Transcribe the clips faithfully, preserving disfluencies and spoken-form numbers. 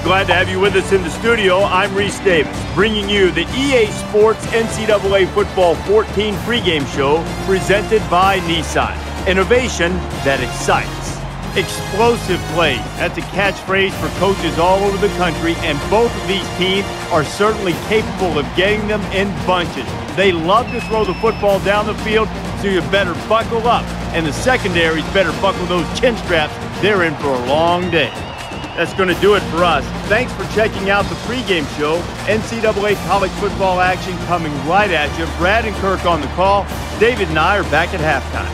glad to have you with us in the studio. I'm Reese Davis, bringing you the E A Sports N C double A Football fourteen pregame show presented by Nissan. Innovation that excites. Explosive plays. That's a catchphrase for coaches all over the country, and both of these teams are certainly capable of getting them in bunches. They love to throw the football down the field, so you better buckle up. And the secondaries better buckle those chin straps. They're in for a long day. That's going to do it for us. Thanks for checking out the pregame show. N C double A college football action coming right at you. Brad and Kirk on the call. David and I are back at halftime.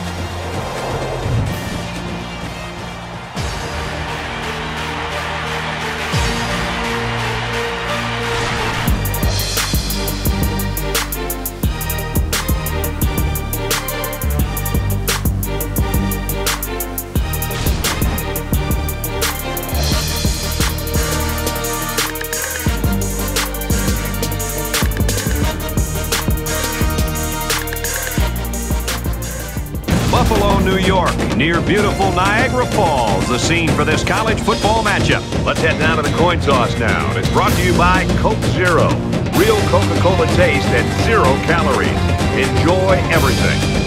New York, near beautiful Niagara Falls, the scene for this college football matchup. Let's head down to the coin toss now. It's brought to you by Coke Zero. Real Coca-Cola taste and zero calories. Enjoy everything.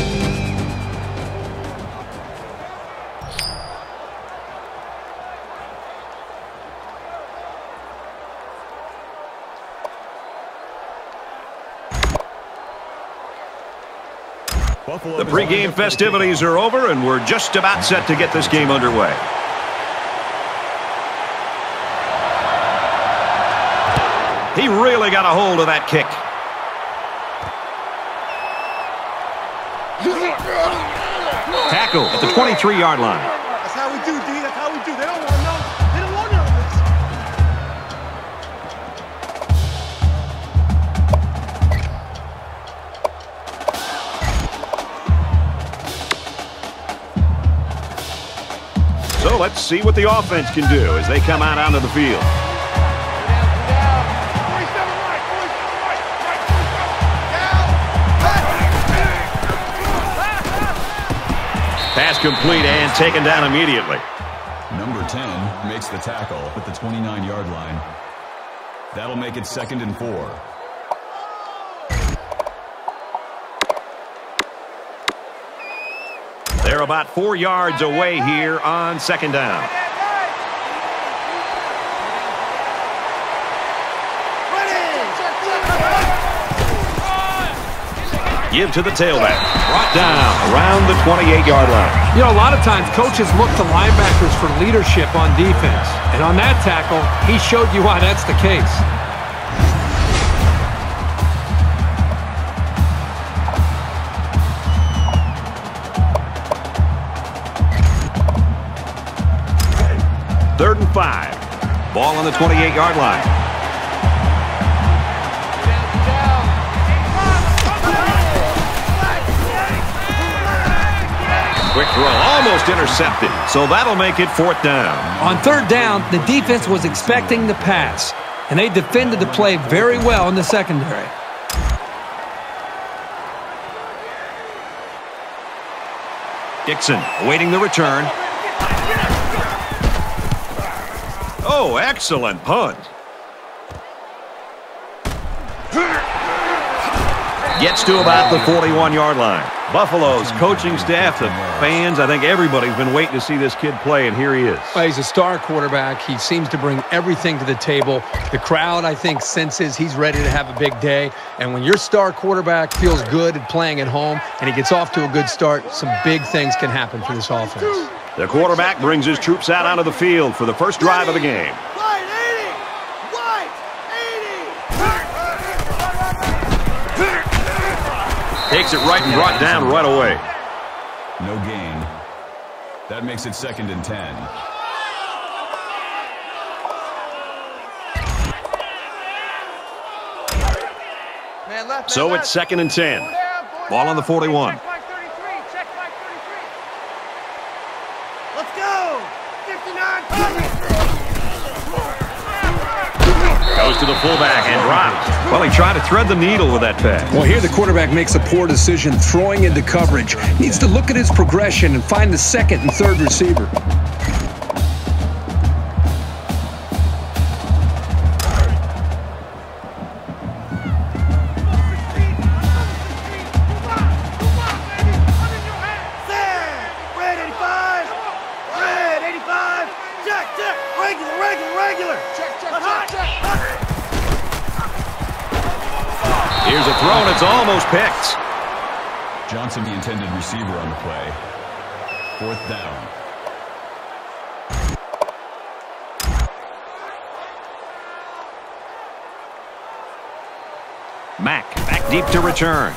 The pregame festivities are over, and we're just about set to get this game underway. He really got a hold of that kick. Tackle at the twenty-three yard line. That's how we do, D. That's how we do. They don't want no. They don't want none of this. So let's see what the offense can do as they come out onto the field. Pass complete and taken down immediately. Number ten makes the tackle at the twenty-nine yard line. That'll make it second and four. They're about four yards away here on second down. Give to the tailback. Brought down around the twenty-eight yard line. You know, a lot of times coaches look to linebackers for leadership on defense. And on that tackle, he showed you why that's the case. Third and five. Ball on the twenty-eight yard line. Quick throw, almost intercepted. So that'll make it fourth down. On third down, the defense was expecting the pass, and they defended the play very well in the secondary. Dixon awaiting the return. Oh, excellent punt. Gets to about the forty-one yard line. Buffalo's coaching staff, the fans, I think everybody's been waiting to see this kid play, and here he is. Well, he's a star quarterback. He seems to bring everything to the table. The crowd, I think, senses he's ready to have a big day. And when your star quarterback feels good at playing at home and he gets off to a good start, some big things can happen for this offense. The quarterback brings his troops out onto the field for the first drive of the game. Takes it right and brought down right away. No gain. That makes it second and ten. So it's second and ten. Ball on the forty-one. Let's go! fifty-nine. Goes to the fullback and drops. Well, he tried to thread the needle with that pass. Well, here the quarterback makes a poor decision throwing into coverage. Needs to look at his progression and find the second and third receiver. Regular. Check, check, check, check. Here's a throw, and it's almost picked. Johnson, the intended receiver on the play. Fourth down. Mack back deep to return.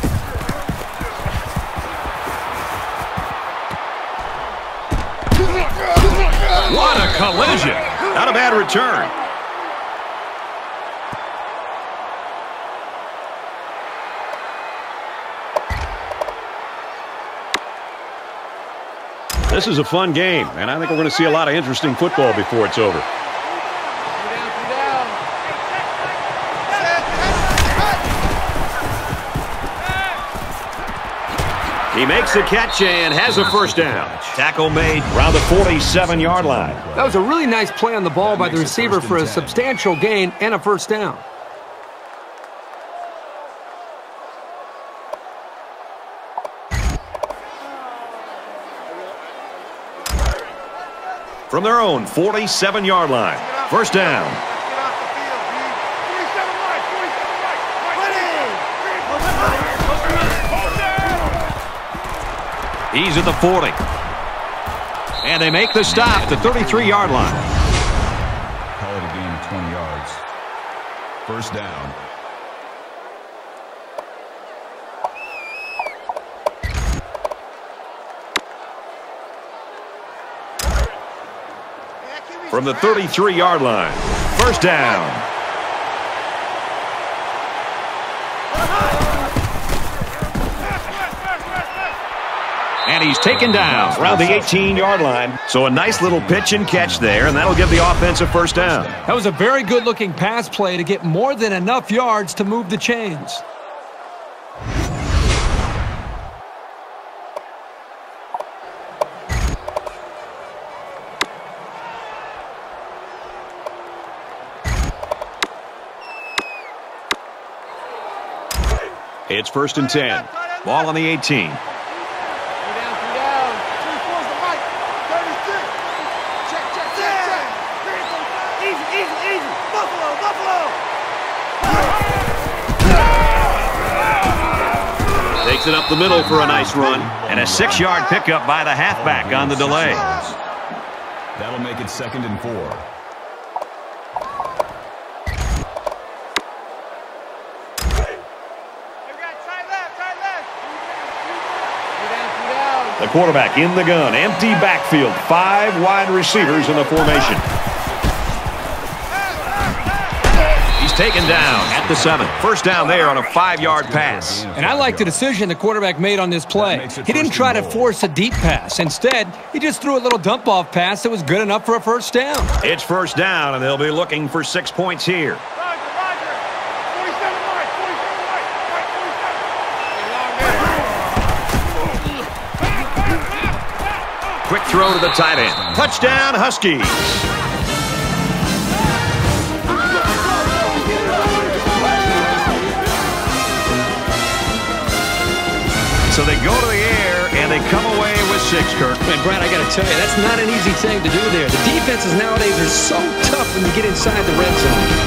What a collision. Not a bad return. This is a fun game, and I think we're going to see a lot of interesting football before it's over. He makes the catch and has a first down. Tackle made around the forty-seven yard line. That was a really nice play on the ball by the receiver for a substantial gain and a first down. From their own forty-seven yard line. First down. He's at the forty. And they make the stop, the thirty-three yard line. Call it a gain of twenty yards. First down. From the thirty-three yard line. First down. And he's taken down around the eighteen yard line. So a nice little pitch and catch there, and that'll give the offense a first down. That was a very good-looking pass play to get more than enough yards to move the chains. It's first and ten. Ball on the eighteen. Takes it up the middle for a nice run. And a six yard pickup by the halfback on the delay. That'll make it second and four. The quarterback in the gun. Empty backfield. Five wide receivers in the formation. He's taken down at the seven. First down there on a five yard pass. And I like the decision the quarterback made on this play. He didn't try to force a deep pass. Instead, he just threw a little dump-off pass that was good enough for a first down. It's first down, and they'll be looking for six points here. Quick throw to the tight end. Touchdown, Huskies. So they go to the air, and they come away with six, Kirk. And Brad, I got to tell you, that's not an easy thing to do there. The defenses nowadays are so tough when you get inside the red zone.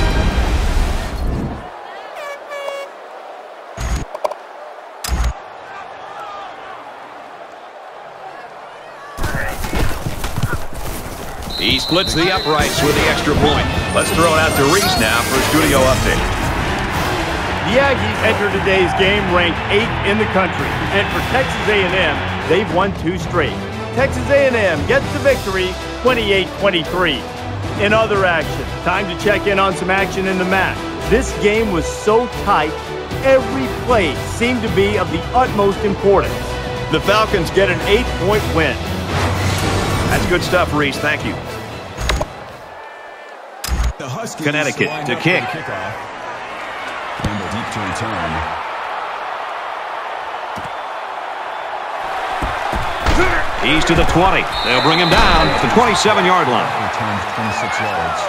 He splits the uprights with the extra point. Let's throw it out to Reese now for a studio update. The Aggies enter today's game ranked eighth in the country. And for Texas A and M, they've won two straight. Texas A and M gets the victory twenty-eight twenty-three. In other action, time to check in on some action in the match. This game was so tight, every play seemed to be of the utmost importance. The Falcons get an eight point win. That's good stuff, Reese. Thank you. The Huskies Connecticut to kick. Campbell deep to return. He's to the twenty. They'll bring him down to the twenty-seven yard line. Returns twenty-six yards.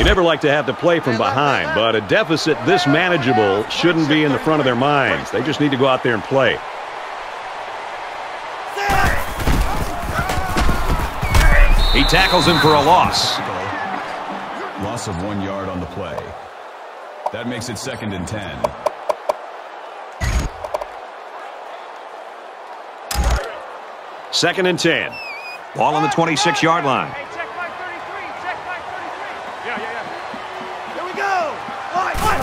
never like to have to play from behind, but a deficit this manageable shouldn't be in the front of their minds. They just need to go out there and play. He tackles him for a loss. Loss of one yard on the play. That makes it second and ten. Second and ten. Ball on the twenty-six yard line. Hey, check my thirty-three. Check my thirty-three. Yeah, yeah, yeah. Here we go. One, one.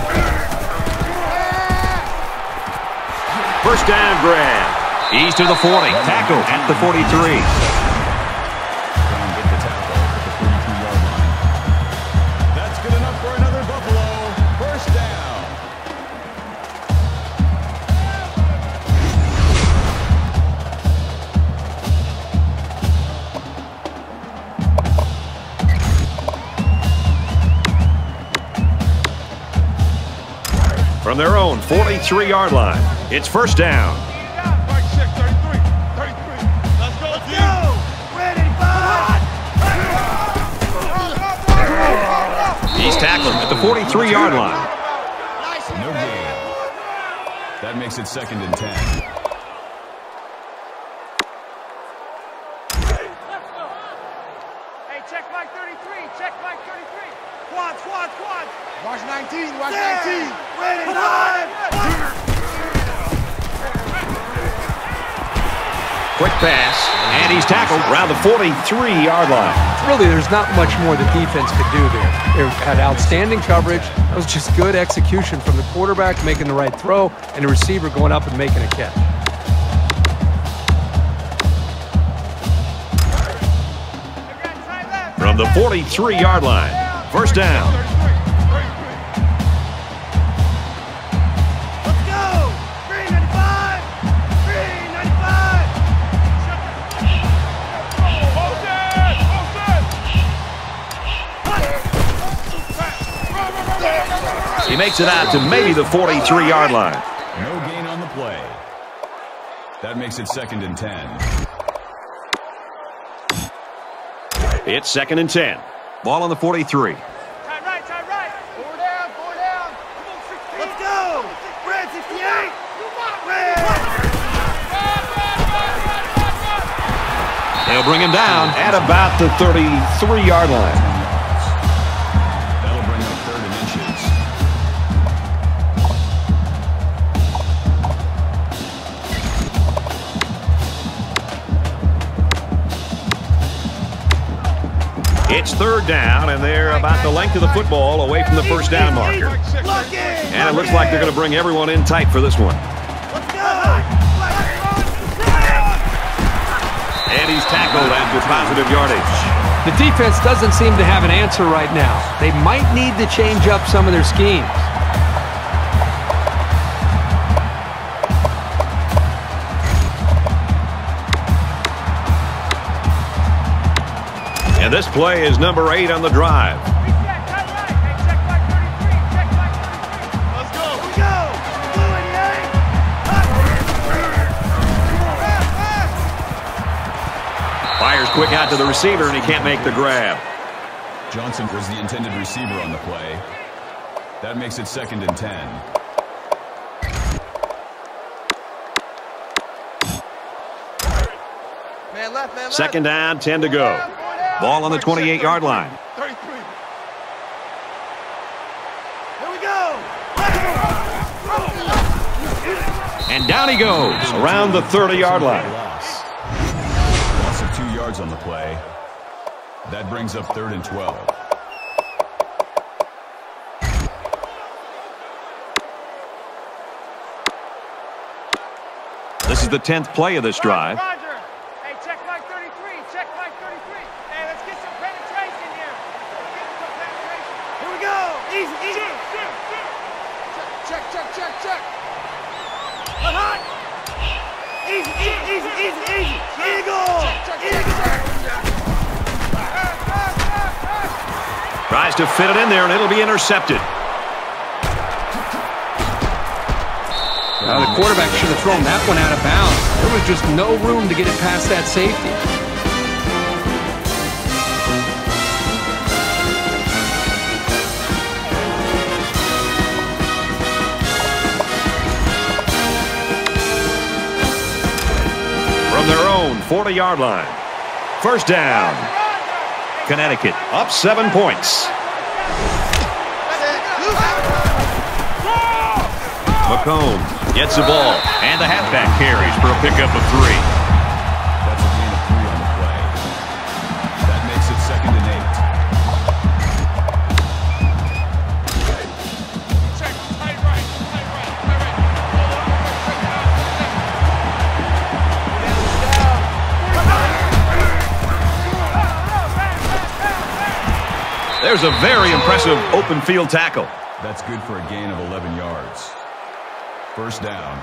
First down grab. He's to the forty. Tackle at the forty-three. Down get the tackle at the forty-two yard line. That's good enough for another Buffalo. First down. From their own forty-three yard line, it's first down. Right, check thirty-three. thirty-three. Let's go, Let's go. Ready, five. He's tackling at the forty-three yard line. No gain. That makes it second and ten. Hey, check my thirty-three. Check my thirty-three. Quad, quad, quad. Watch nineteen. Watch nineteen. Ready, five. Quick pass, and he's tackled around the forty-three yard line. Really, there's not much more the defense could do there. They had outstanding coverage. It was just good execution from the quarterback making the right throw and the receiver going up and making a catch. From the forty-three yard line, first down. Let's go. three ninety-five. three ninety-five. Hold it. Hold it. He makes it out to maybe the forty-three yard line. No gain on the play. That makes it second and ten. It's second and ten. Ball on the forty-three. Time right, time right. Four down, four down. Let's go. Red sixty-eight. Red. They'll bring him down at about the thirty-three yard line. That'll bring up third and inches. It's third down, and they're about the length of the football away from the first down marker. And it looks like they're going to bring everyone in tight for this one. Let's go. And he's tackled after positive yardage. The defense doesn't seem to have an answer right now. They might need to change up some of their schemes. And this play is number eight on the drive. Let's go. Here we go. Blue eighty-eight. Fires quick out to the receiver, and he can't make the grab. Johnson was the intended receiver on the play. That makes it second and ten. Man left, man left. Second down, ten to go. Ball on the twenty-eight yard line. thirty-three. Here we go. And down he goes around the thirty yard line. Loss. Loss of two yards on the play. That brings up third and twelve. This is the tenth play of this drive. Roger. Hey, check my thirty-three. Check my thirty-three. Hey, let's get some penetration here. Let's get some penetration. Here we go. Easy, easy. Check, check, check, check, check. Hot. Easy, easy, easy, easy, easy. Eagle. Eagle. Tries to fit it in there, and it'll be intercepted. Uh, the quarterback should have thrown that one out of bounds. There was just no room to get it past that safety. forty-yard line. First down. Connecticut up seven points. McComb gets the ball, and the halfback carries for a pickup of three. That's a gain of three on the play. That makes it second and eight. Check, tight right, tight right, tight right. There's a very impressive open field tackle. That's good for a gain of eleven yards. First down.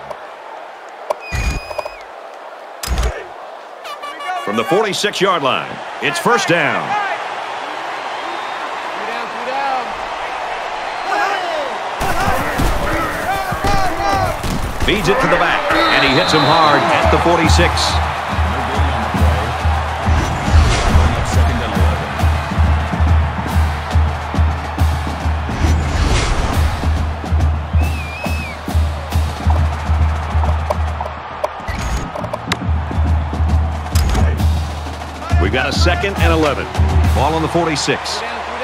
From the forty-six-yard line, it's first down. Feeds it to the back, and he hits him hard at the forty-six. Second and eleven. We've got a second and eleven. Ball on the forty-six.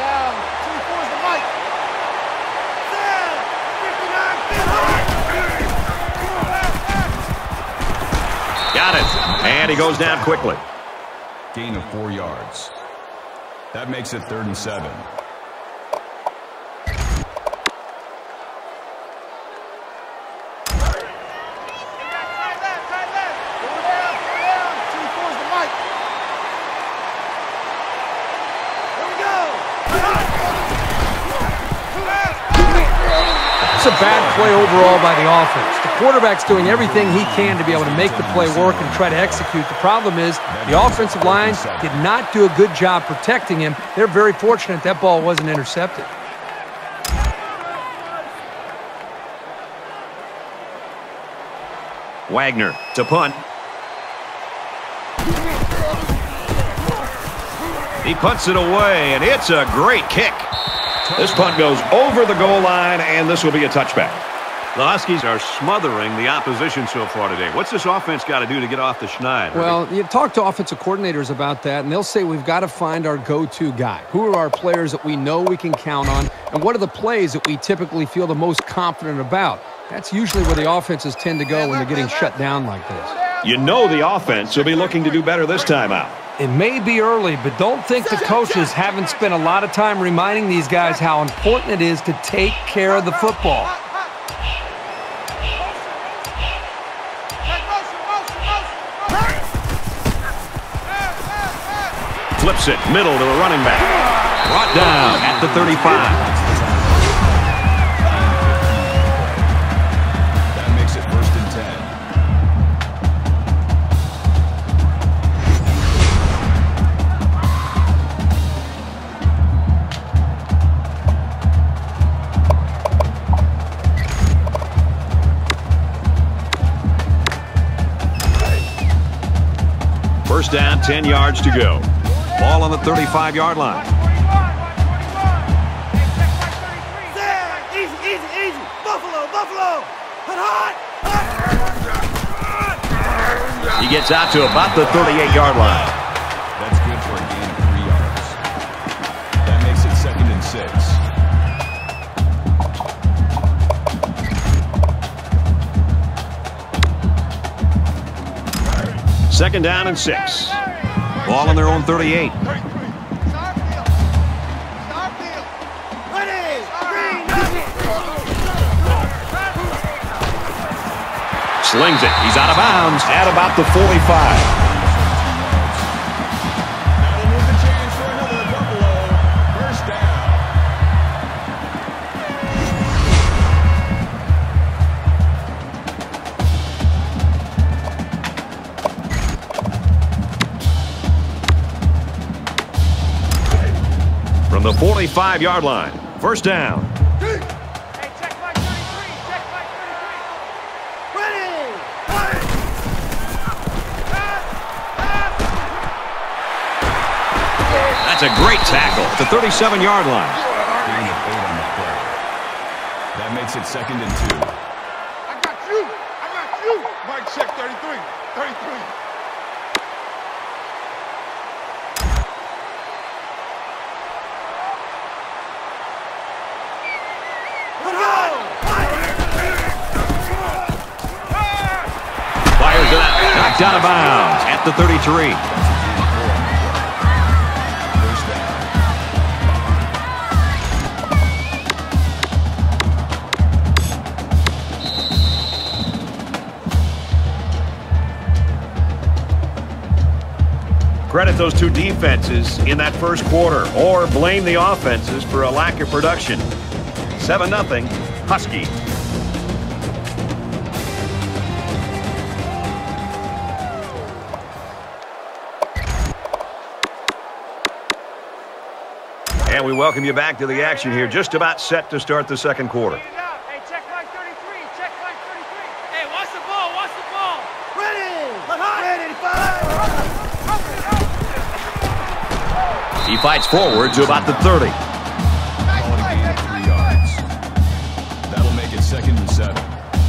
Got it. And he goes down quickly. Gain of four yards. That makes it third and seven. It's a bad play overall by the offense. The quarterback's doing everything he can to be able to make the play work and try to execute. The problem is the offensive line did not do a good job protecting him. They're very fortunate that ball wasn't intercepted. Wagner to punt. He punts it away, and it's a great kick. This punt goes over the goal line, and this will be a touchback. The Huskies are smothering the opposition so far today. What's this offense got to do to get off the schneid? Well, you talk to offensive coordinators about that, and they'll say we've got to find our go-to guy. Who are our players that we know we can count on, and what are the plays that we typically feel the most confident about? That's usually where the offenses tend to go when they're getting shut down like this. You know the offense will be looking to do better this time out. It may be early, but don't think the coaches haven't spent a lot of time reminding these guys how important it is to take care of the football. Flips it, middle to a running back. Brought down at the thirty-five. That makes it first and ten. First down, ten yards to go. Ball on the thirty-five-yard line. Easy, easy, easy. Buffalo, Buffalo. Hot, hot, hot. He gets out to about the thirty-eight-yard line. That's good for a gain of three yards. That makes it second and six. Second down and six. Ball on their own thirty-eight. Slings it. He's out of bounds at about the forty-five. That'll move the chains for another Buffalo. First down. From the forty-five-yard line. First down. Hey, check my thirty-three. Check my thirty-three. Ready. That's a great tackle at the thirty-seven-yard line. Gain of eight on the play. That makes it second and two. I got you. I got you. Mike, check thirty-three. thirty-three. Knocked out of bounds at the thirty-three. Credit those two defenses in that first quarter, or blame the offenses for a lack of production. seven nothing, Husky. And we welcome you back to the action here, just about set to start the second quarter. Hey, check line thirty-three. Check line thirty-three. Hey, watch the ball. Watch the ball. Ready. Ready. Fire. He fights forward to about the thirty. Call it a gain of three yards. That'll make it second and seven.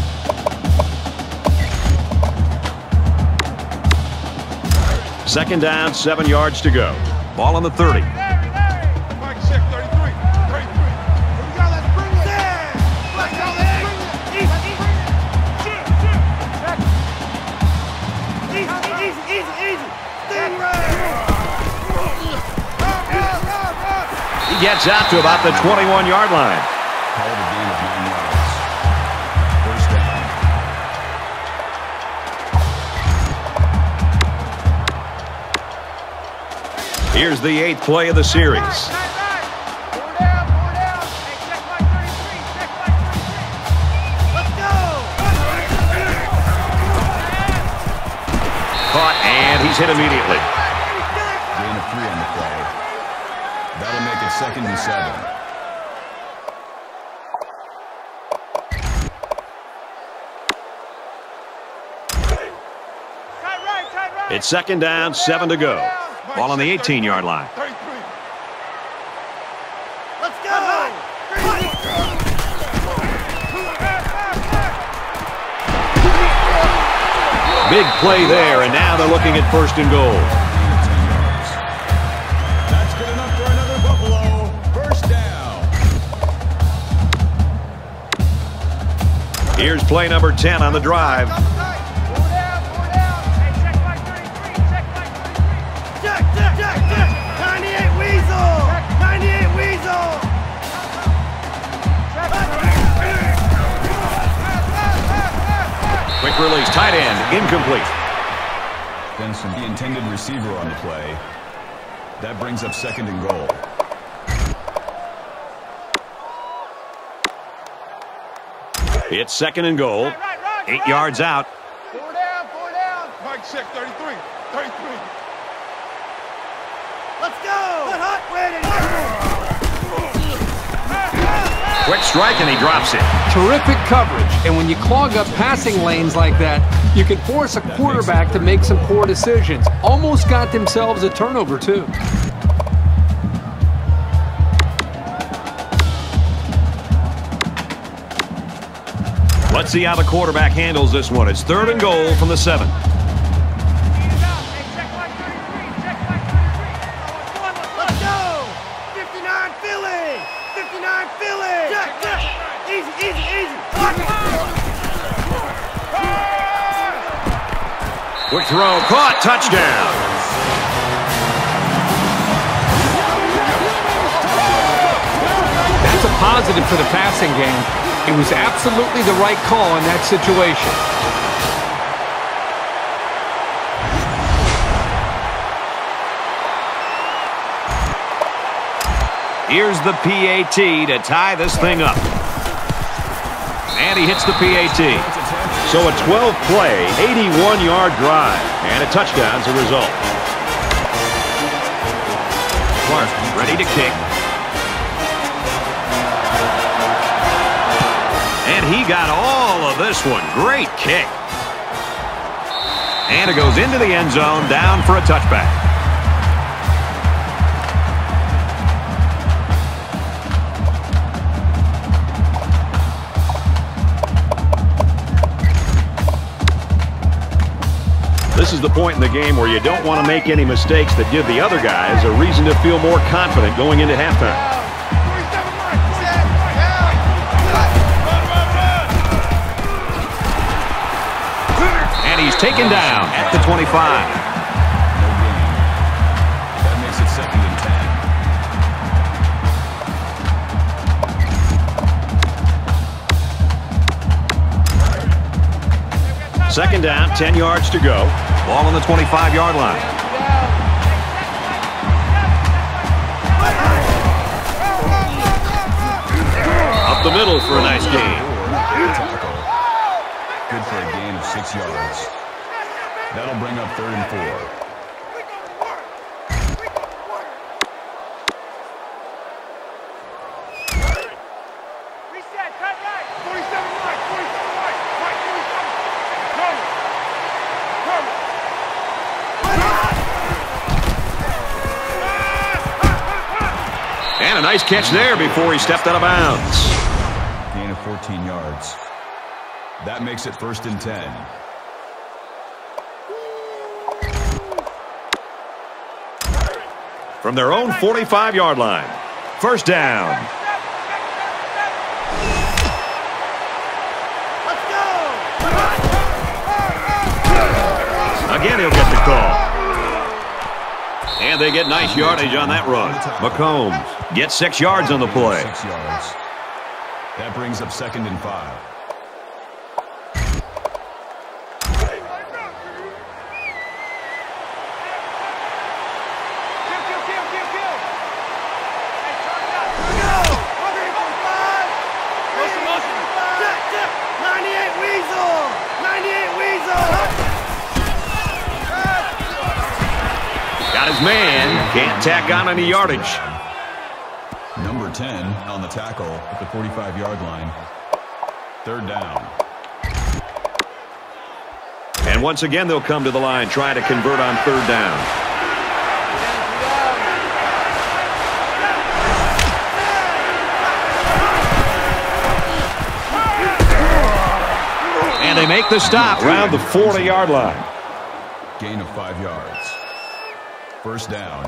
Second down, seven yards to go. Ball on the thirty. He gets out to about the twenty-one yard line. Call it a gain of nine yards. First down. Here's the eighth play of the series. Caught, and he's hit immediately. Gain of three on the play. That'll make it second and seven. It's second down, seven to go. Ball on the eighteen yard line. Let's go! Big play there, and now they're looking at first and goal. That's good enough for another Buffalo. First down. Here's play number ten on the drive. Quick release, tight end, incomplete. Benson, the intended receiver on the play. That brings up second and goal. It's second and goal. Eight yards out. Four down, four down. Mike check, thirty-three. thirty-three. Let's go! Good hot, ready. Quick strike, and he drops it. Terrific coverage, and when you clog up passing lanes like that, you can force a quarterback to make some poor decisions. Almost got themselves a turnover, too. Let's see how the quarterback handles this one. It's third and goal from the seven. Let's go! fifty-nine Philly! fifty-nine Philly! Check, check! Easy, easy, easy! Quick throw, caught, touchdown. That's a positive for the passing game. It was absolutely the right call in that situation. Here's the P A T to tie this thing up. And he hits the P A T. So a twelve play, eighty-one yard drive, and a touchdown as a result. Clark ready to kick. And he got all of this one. Great kick. And it goes into the end zone, down for a touchback. This is the point in the game where you don't want to make any mistakes that give the other guys a reason to feel more confident going into halftime. taken down at the twenty-five. No gain. That makes it second and ten. Second down, ten yards to go. Ball on the twenty-five-yard line. Up the middle for a nice gain. Tackle. Good for a gain of six yards. That'll bring up third and four. Reset, cut right. forty-seven right, forty-seven right, right, forty-seven. Come. Come. And a nice catch there before he stepped out of bounds. Gain of fourteen yards. That makes it first and ten. From their own forty-five-yard line. First down. Let's go. Again, he'll get the call. And they get nice yardage on that run. McCombs gets six yards on the play. Six yards. That brings up second and five. Got his man. Can't tack on any yardage. Number ten on the tackle at the forty-five-yard line. Third down. And once again, they'll come to the line, trying to convert on third down. And they make the stop around the forty-yard line. Gain of five yards. First down.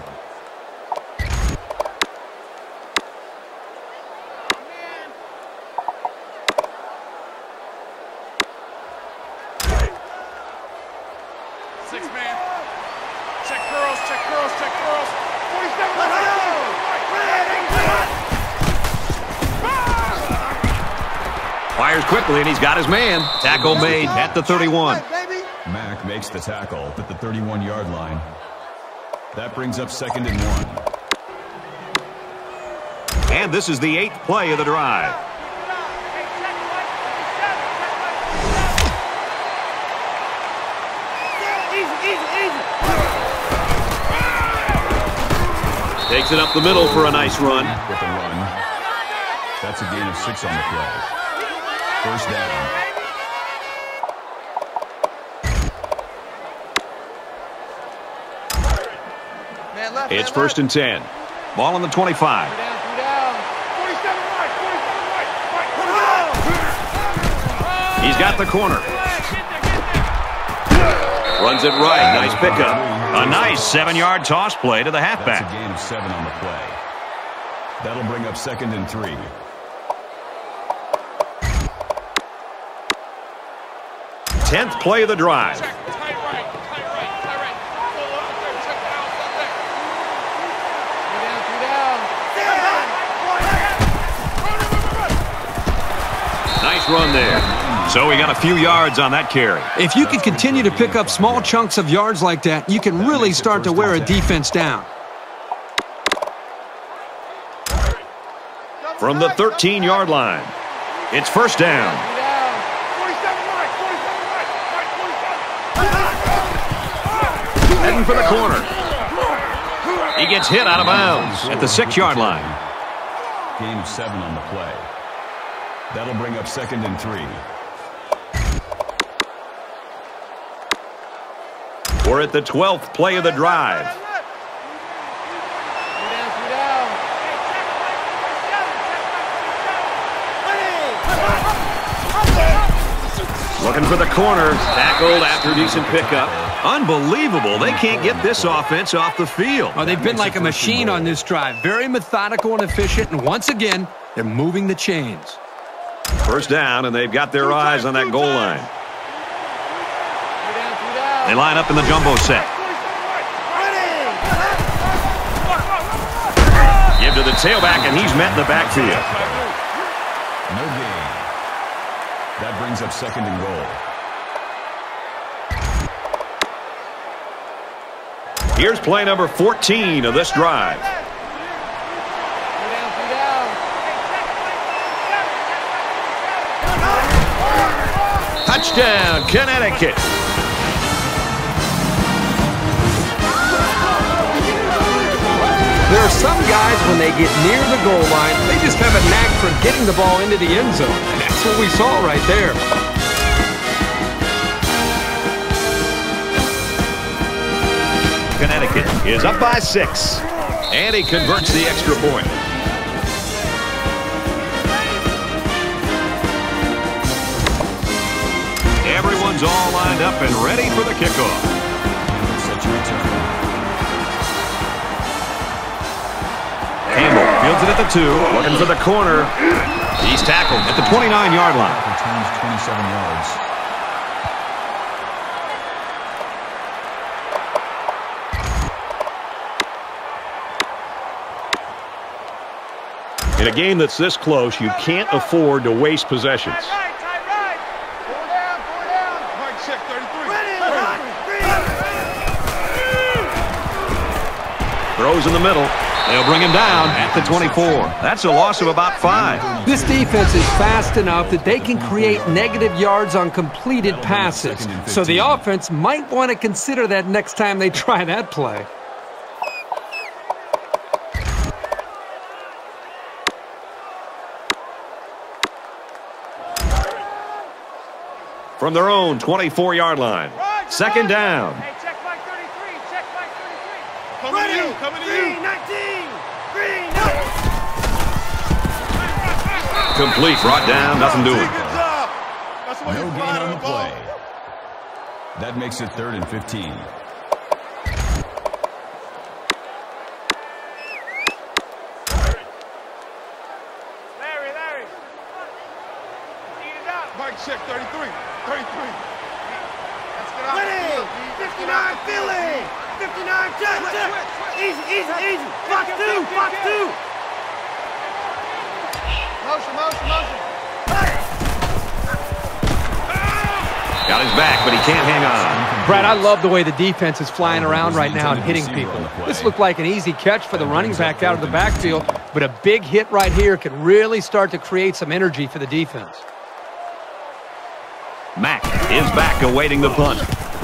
Six man. Check curls, check curls, check curls. forty-seven, let's go! Fires quickly, and he's got his man. Tackle made at the thirty-one. Mack makes the tackle at the thirty-one-yard line. That brings up second and one. And this is the eighth play of the drive. Takes it up the middle for a nice run. With a run. That's a gain of six on the play. First down. It's first and ten. Ball on the twenty-five. He's got the corner. Runs it right. Nice pickup. A nice seven-yard toss play to the halfback. That's a gain of seven on the play. That'll bring up second and three. Tenth play of the drive. Nice run there. So we got a few yards on that carry. If you can continue to pick up small chunks of yards like that, you can really start to wear a defense down. From the thirteen-yard line, it's first down. Heading for the corner. He gets hit out of bounds at the six-yard line. Gain of seven on the play. That'll bring up second and three. We're at the twelfth play of the drive. Looking for the corner. Tackled after a decent pickup. Unbelievable. They can't get this offense off the field. Oh, they've been like a machine on this drive. Very methodical and efficient. And once again, they're moving the chains. First down, and they've got their eyes on that goal line. They line up in the jumbo set. Give to the tailback, and he's met in the backfield. No gain. That brings up second and goal. Here's play number fourteen of this drive. Touchdown, Connecticut. There are some guys, when they get near the goal line, they just have a knack for getting the ball into the end zone. And that's what we saw right there. Connecticut is up by six. And he converts the extra point. Everyone's all lined up and ready for the kickoff. Campbell fields it at the two, looking for the corner. He's tackled at the twenty-nine yard line. Returns twenty-seven yards. In a game that's this close, you can't afford to waste possessions. Throws in the middle. They'll bring him down at the twenty-four. That's a loss of about five. This defense is fast enough that they can create negative yards on completed passes. So the offense might want to consider that next time they try that play. From their own twenty-four yard line. Second down. Hey, check Mike thirty-three. Check Mike thirty-three. Coming to you. Coming to you. nineteen. Green. Complete. Brought down. Nothing doing. Good job. That's what No you gain find on the the ball. play. That makes it third and fifteen. Larry, Larry. Eat it up. Mike, check thirty-three. thirty-three. Let's get off the field. fifty-nine, Philly. fifty-nine, check, check. Easy, easy, easy. Fox two, Fox two. Motion, motion, motion. Got his back, but he can't hang on. Brad, I love the way the defense is flying around right now and hitting people. This looked like an easy catch for the running back out of the backfield, but a big hit right here could really start to create some energy for the defense. Mack is back awaiting the punt.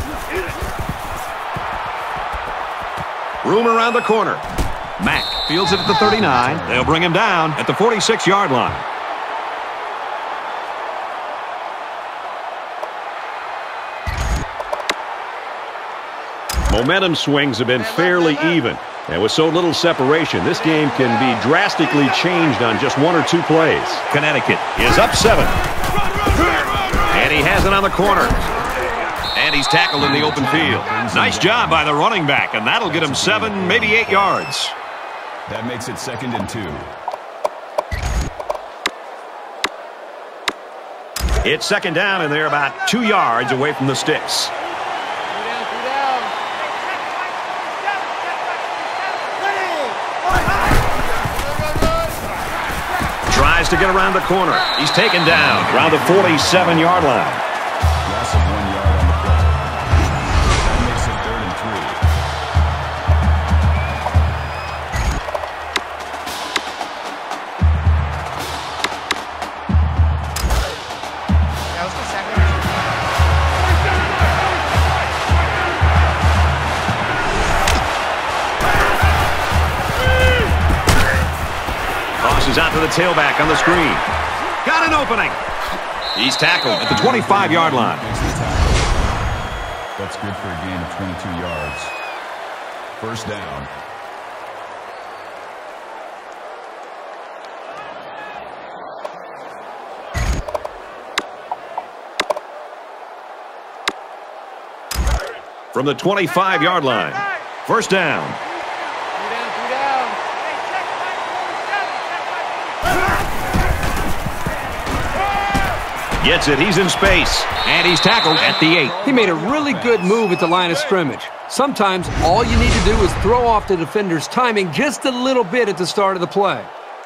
Room around the corner. Mack fields it at the thirty-nine. They'll bring him down at the forty-six yard line. Momentum swings have been fairly even. And with so little separation, this game can be drastically changed on just one or two plays. Connecticut is up seven. And he has it on the corner. And he's tackled in the open field. Nice job by the running back, and that'll get him seven, maybe eight yards. That makes it second and two. It's second down, and they're about two yards away from the sticks. Tries to get around the corner. He's taken down around the forty-seven yard line. Loss of one yard on the play. That makes it third and three. Yeah, let's go second. Tosses out to the tailback on the screen. Got an opening. He's tackled at the twenty-five yard line. Makes the tackle. That's good for a gain of twenty-two yards. First down. From the twenty-five yard line. First down. Two down, two down. Hey, check Mike forty-seven. Check Mike forty-seven. Gets it. He's in space. And he's tackled at the eight. He made a really good move at the line of scrimmage. Sometimes all you need to do is throw off the defender's timing just a little bit at the start of the play.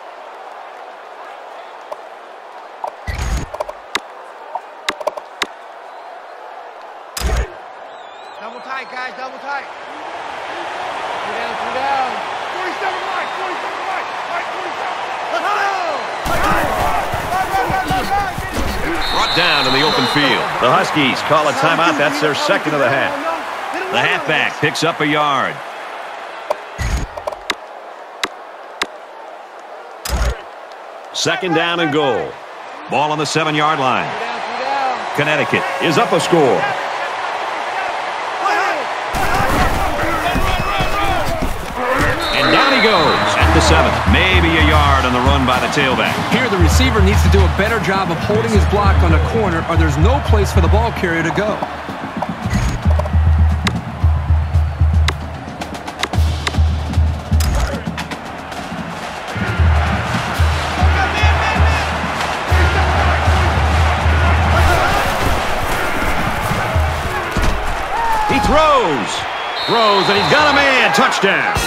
Double tight, guys, double tight. Two down, two down. forty-seven right, forty-seven right, right, forty-seven. Let's go! Brought down in the open field. The Huskies call a timeout. That's their second of the half. The halfback picks up a yard. Second down and goal. Ball on the seven-yard line. Connecticut is up a score. And down he goes at the seven. Maybe a yard on the run by the tailback. Here the receiver needs to do a better job of holding his block on a corner, or there's no place for the ball carrier to go. He throws. Throws, and he's got a man. Touchdown.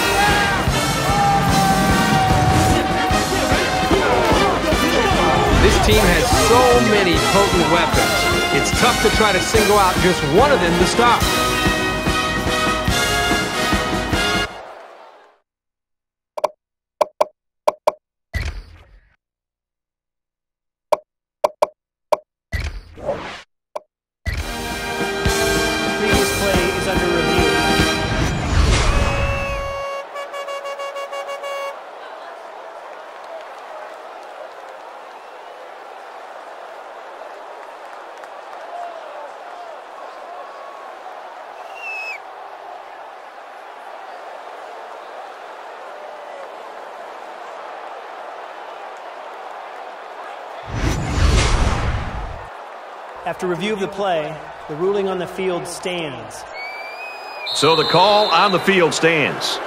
This team has so many potent weapons. It's tough to try to single out just one of them to stop. Previous play is under review. After review of the play, the ruling on the field stands. So the call on the field stands.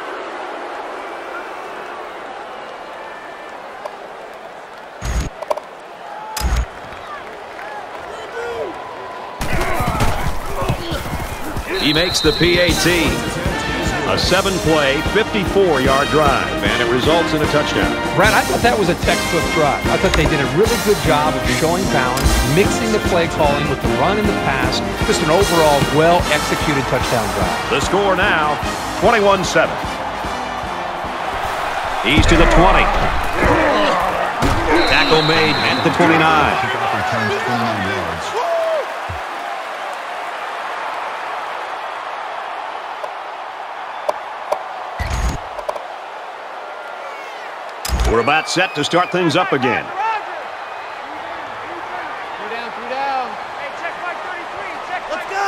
He makes the P A T. A seven-play, fifty-four-yard drive, and it results in a touchdown. Brad, I thought that was a textbook drive. I thought they did a really good job of showing balance, mixing the play calling with the run and the pass. Just an overall well-executed touchdown drive. The score now, twenty-one seven. He's to the twenty. Tackle made at the twenty-nine. Kickoff returns twenty-nine yards. We're about set to start things up again. Two down, two down. Hey, check Mike thirty-three, check Let's go!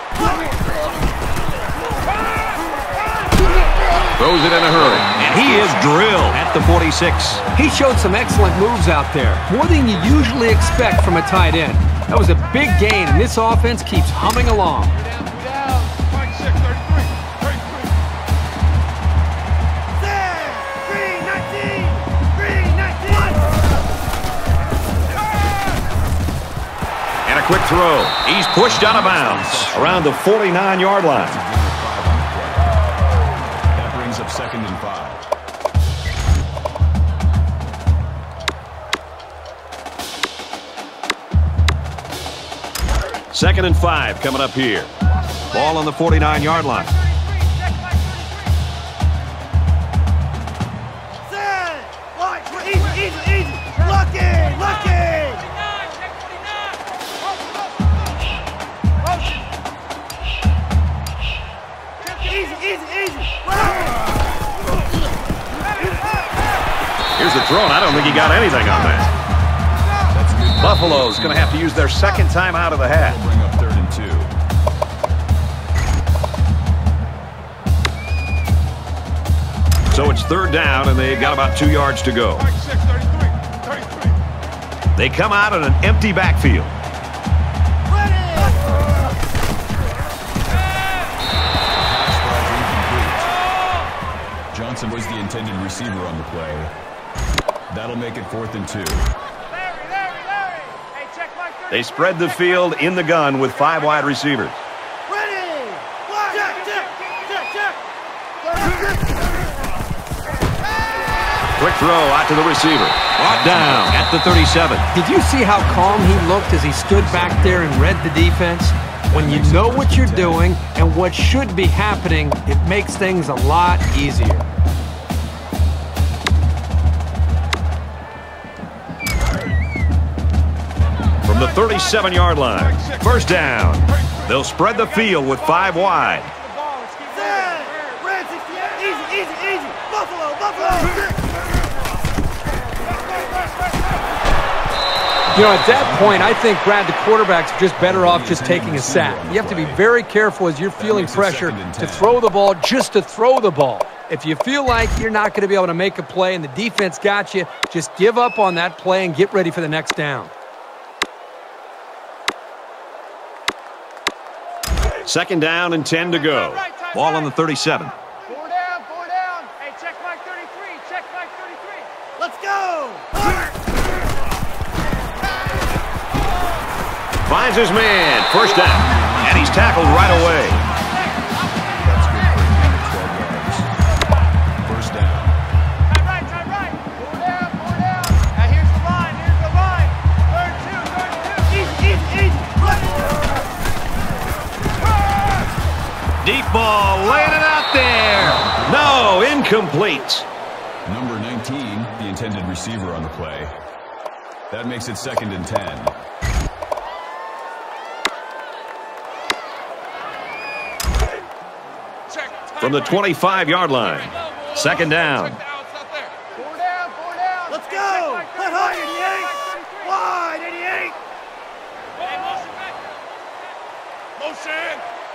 Throws it in a hurry, and he is drilled at the forty-six. He showed some excellent moves out there, more than you usually expect from a tight end. That was a big gain, and this offense keeps humming along. Two down, two down. Mike six, thirty-three, thirty-three. Green, nineteen! Green, nineteen! And a quick throw. He's pushed out of bounds around the forty-nine-yard line. That brings up second and five. Second and five coming up here. Ball on the forty-nine-yard line. Set! Light, easy, easy, easy! Lucky, lucky! Easy, easy, easy! Here's the throw, and I don't think he got anything on that. Buffalo's going to have to use their second time out of the half. They'll bring up third and two. So it's third down, and they've got about two yards to go. Mike six, thirty-three, thirty-three. They come out in an empty backfield. Johnson was the intended receiver on the play. That'll make it fourth and two. Larry, Larry, Larry! Hey, check Mike thirty-three! They spread the field in the gun with five wide receivers. Ready! Check, check, check, check. Quick throw out to the receiver. Brought down at the thirty-seven. Did you see how calm he looked as he stood back there and read the defense? When you know what you're doing and what should be happening, it makes things a lot easier. From the thirty-seven yard line, first down. They'll spread the field with five wide. Red sixty-eight. Easy, easy, easy. Buffalo, Buffalo. You know, at that point, I think, Brad, the quarterback's just better off just taking a sack. You have to be very careful as you're feeling pressure to throw the ball just to throw the ball. If you feel like you're not going to be able to make a play and the defense got you, just give up on that play and get ready for the next down. Second down and ten to go. Ball on the thirty-seven. Four down, four down. Hey, check Mike thirty-three. Check Mike thirty-three. Let's go. Finds his man. First down. And he's tackled right away. That's good for twelve yards. First down. Time right, time right. Four down, four down. Now here's the line, here's the line. Third two, third two. Easy, easy, easy. Deep ball, laying it out there. No, incomplete. Number nineteen, the intended receiver on the play. That makes it second and ten. From the twenty-five yard line. Second down. Four down, four down. Let's go. Play high, eighty-eight. Wide, eighty-eight. Hey, motion back. Motion.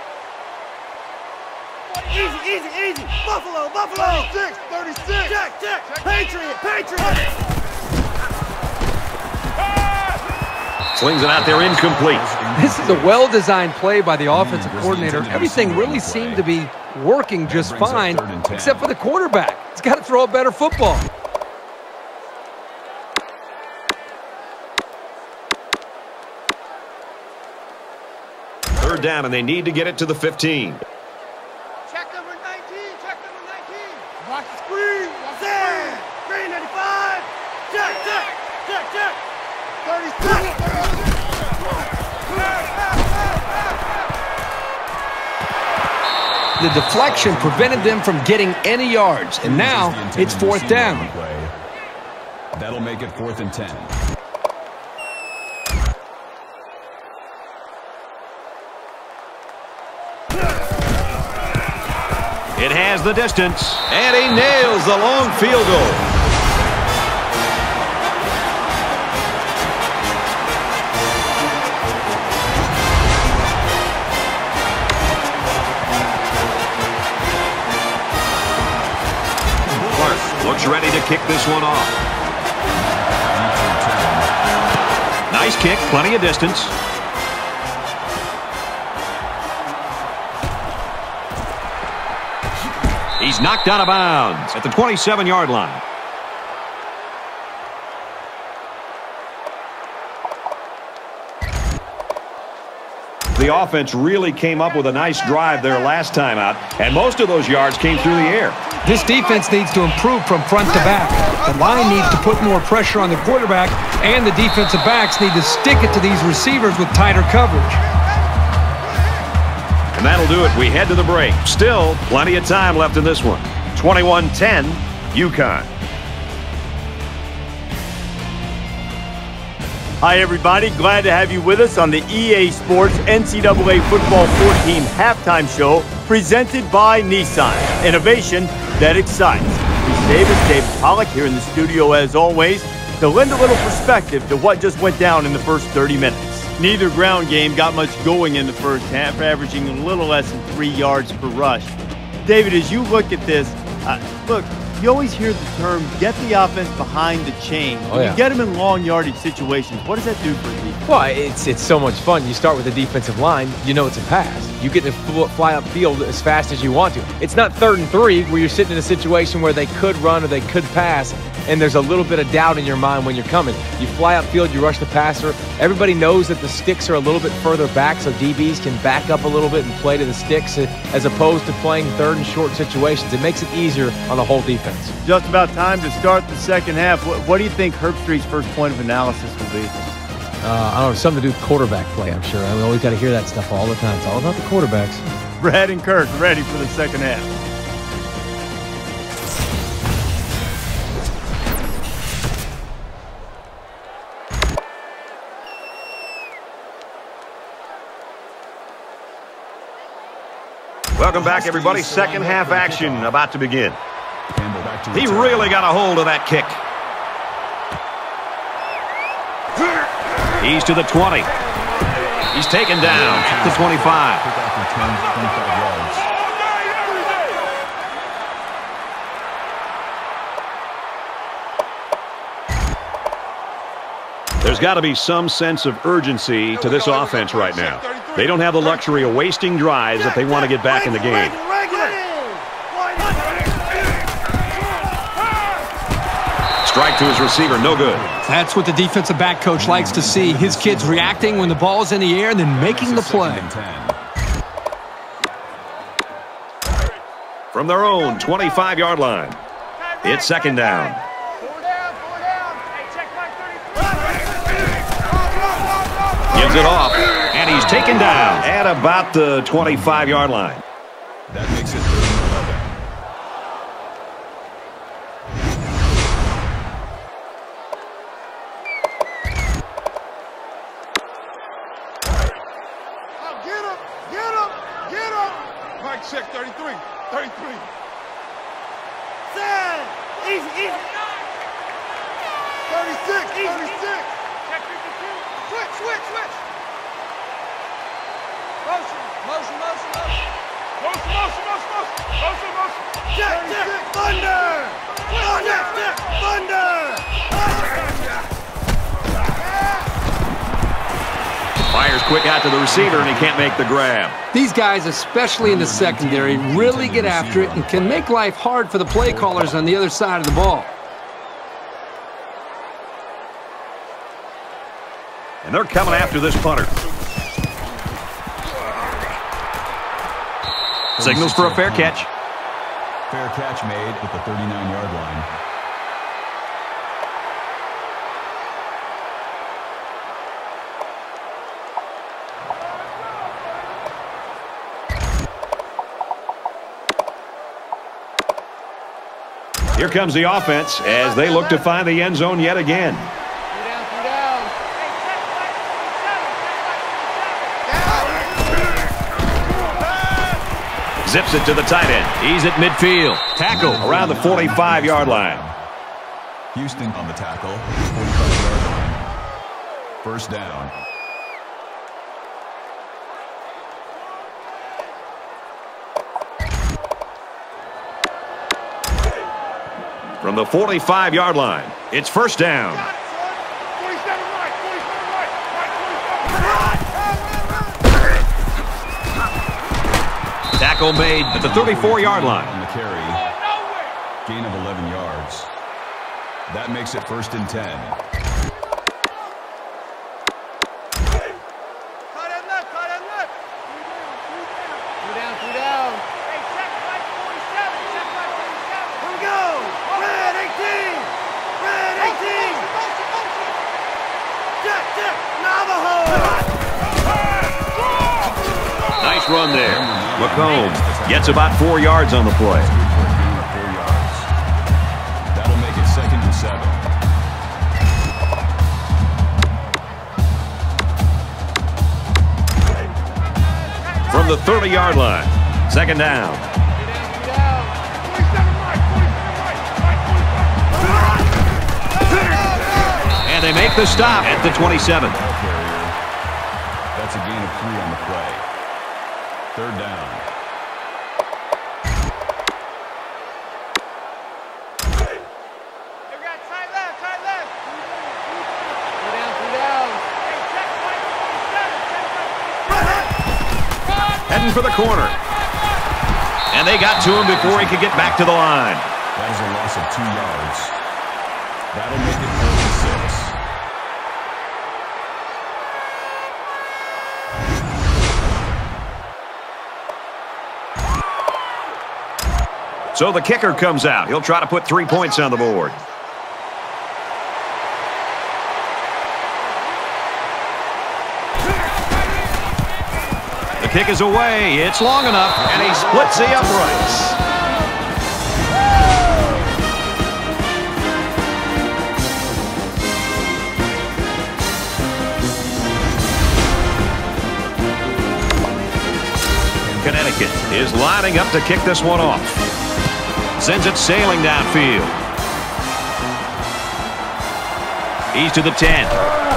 Easy, easy, easy. Buffalo, Buffalo. thirty-six, thirty-six. Check, check. Patriot, Patriot. Slings it out there, incomplete. This is a well-designed play by the offensive coordinator. Everything really seemed to be working just fine, except for the quarterback. He's got to throw a better football. Third down, and they need to get it to the fifteen. Check number nineteen, check number nineteen. Watch the screen. Sam. Green ninety-five. Check, check, check, check. thirty-six. The deflection prevented them from getting any yards, and now it's fourth down. That'll make it fourth and ten. It has the distance, and he nails the long field goal. Looks ready to kick this one off. Nice kick, plenty of distance. He's knocked out of bounds at the twenty-seven yard line. The offense really came up with a nice drive there last time out, and most of those yards came through the air. This defense needs to improve from front to back. The line needs to put more pressure on the quarterback, and the defensive backs need to stick it to these receivers with tighter coverage. And that'll do it. We head to the break. Still plenty of time left in this one. twenty-one ten, UConn. Hi, everybody. Glad to have you with us on the E A Sports N C double A Football fourteen halftime show presented by Nissan. Innovation that excites. Reese Davis, David Pollack here in the studio as always to lend a little perspective to what just went down in the first thirty minutes. Neither ground game got much going in the first half, averaging a little less than three yards per rush. David, as you look at this, uh, look, you always hear the term, get the offense behind the chain. When Oh, yeah. you get them in long yardage situations, what does that do for a defense? Well, it's it's so much fun. You start with the defensive line, you know it's a pass. You get to fl- fly upfield as fast as you want to. It's not third and three where you're sitting in a situation where they could run or they could pass. and there's a little bit of doubt in your mind when you're coming. You fly upfield, you rush the passer. Everybody knows that the sticks are a little bit further back, so D Bs can back up a little bit and play to the sticks as opposed to playing third and short situations. It makes it easier on the whole defense. Just about time to start the second half. What, what do you think Herbstreit's first point of analysis will be? Uh, I don't know, something to do with quarterback play, I'm sure. I mean, we always got to hear that stuff all the time. It's all about the quarterbacks. Brad and Kirk ready for the second half. Welcome back, everybody. Second half action about to begin. He really got a hold of that kick. He's to the twenty. He's taken down to twenty-five. There's got to be some sense of urgency to this offense right now. They don't have the luxury of wasting drives if they want to get back in the game. Strike to his receiver, no good. That's what the defensive back coach likes to see. His kids reacting when the ball's in the air and then making the play. From their own twenty-five yard line, it's second down. Gives it off, and he's taken down at about the twenty-five yard line. That makes it third and eleven. Check thirty-three. thirty-three. Set. Easy, easy. thirty-six. thirty-six. Check fifty-two. Switch, switch, switch. Motion, motion, motion, motion. Motion, motion, motion, motion. Motion, motion. Check, check. Thunder. Thunder, check. Thunder. Fires quick out to the receiver, and he can't make the grab. These guys, especially in the secondary, really get after it and can make life hard for the play callers on the other side of the ball. And they're coming after this punter. Signals for a fair catch. Fair catch made at the thirty-nine yard line. Here comes the offense as they look to find the end zone yet again. Zips it to the tight end. He's at midfield. Tackle around the forty-five yard line. Houston on the tackle. forty-five yard line. First down. From the forty-five yard line, it's first down. forty-seven right, forty-seven right, right, Tackle made at the thirty-four yard line. On the carry. Gain of eleven yards. That makes it first and ten. Cut and left, cut and left. Two down, two down. Hey, check right forty-seven, check right forty-seven. Here we go. Red eighteen. Red eighteen. Check, check. Navajo. Nice run there. McComb gets about four yards on the play. Four yards. That'll make it second and seven. From the thirty yard line, second down. And they make the stop at the twenty-seven. That's a gain of three on the play. Third down. You got tight left, tight left. Two down, two down. Hey, check right forty-seven, check right forty-seven. Heading for the corner. And they got to him before he could get back to the line. That is a loss of two yards. That'll make it fourth and six. So the kicker comes out. He'll try to put three points on the board. The kick is away. It's long enough, and he splits the uprights. Connecticut is lining up to kick this one off. Sends it sailing downfield. He's to the ten.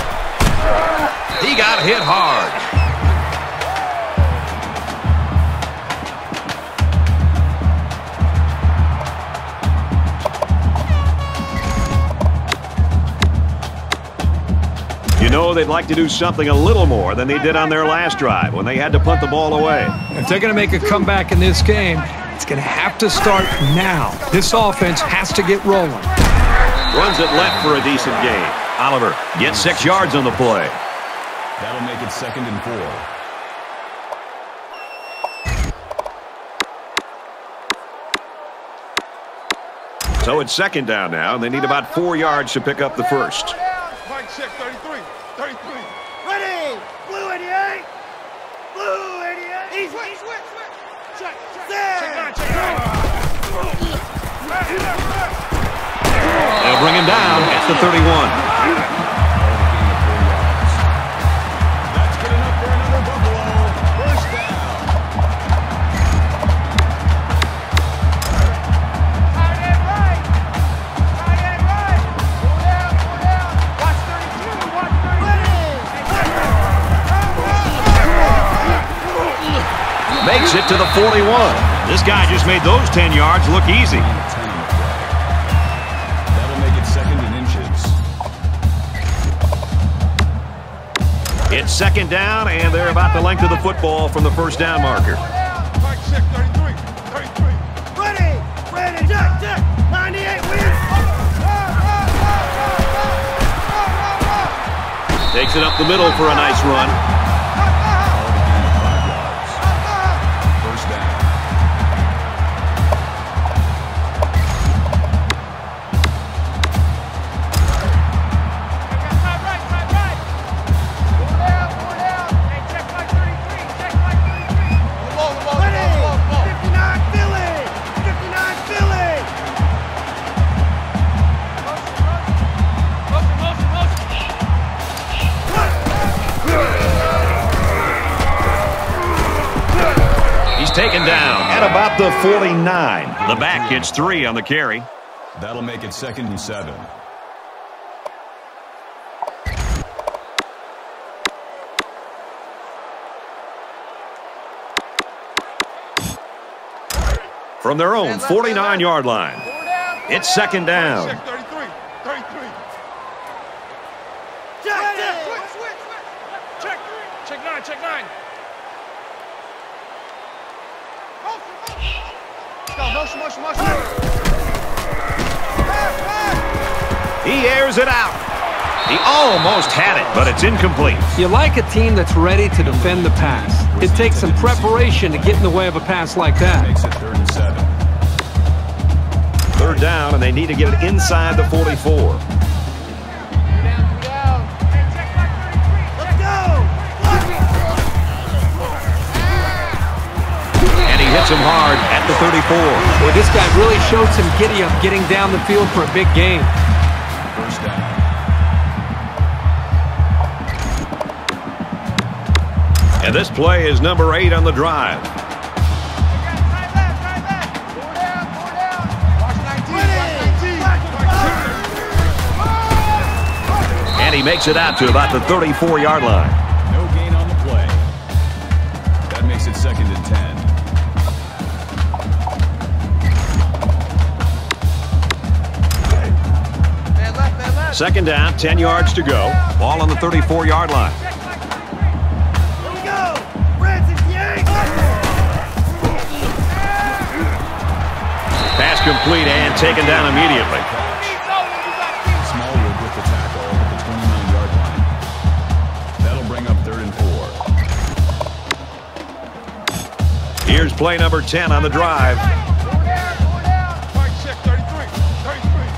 He got hit hard. You know they'd like to do something a little more than they did on their last drive when they had to punt the ball away. If they're going to make a comeback in this game, it's going to have to start now. This offense has to get rolling. Runs it left for a decent gain. Oliver gets six yards on the play. That'll make it second and four. So it's second down now, and they need about four yards to pick up the first. Mike check thirty-three. thirty-three. Ready! Blue eighty-eight! Blue eighty-eight! Easy! Switch, switch, switch! Check, check! Check nine, check nine! They'll bring him down at the thirty-one. That's good enough for another Buffalo. First down. Tight end right! Tight end right! Go down, go down! Watch thirty-two, watch thirty-two! Makes it to the forty-one. This guy just made those ten yards look easy. That'll make it second in inches. It's second down, and they're about the length of the football from the first down marker. Mike check thirty-three. thirty-three. Ready! Ready! Check, check! ninety-eight wins! Takes it up the middle for a nice run. First down. Tight right, tight right! Go down, go down! Hey, check Mike thirty-three, check Mike thirty-three! Ready! fifty-nine Philly! fifty-nine Philly! Motion, motion, motion, He's taken down at about the forty-nine. The back gets three on the carry. That'll make it second and seven. From their own forty-nine-yard line. It's second down. Check thirty-three. thirty-three. check, check, switch, switch, switch! Check. Check nine, check nine. Go, motion, motion, motion! He airs it out. He almost had it, but it's incomplete. You like a team that's ready to defend the pass. It takes some preparation to get in the way of a pass like that. Makes it third and seven. Third down, and they need to get it inside the forty-four. Let's go! And he hits him hard at the thirty-four. Boy, this guy really showed some giddy-up getting down the field for a big game. First down. And this play is number eight on the drive. And he makes it out to about the thirty-four-yard line. No gain on the play. That makes it second and ten. Second down, ten yards to go. Ball on the thirty-four-yard line. Pass complete and taken down immediately. Here's play number ten on the drive. Fight check, thirty-three, thirty-three.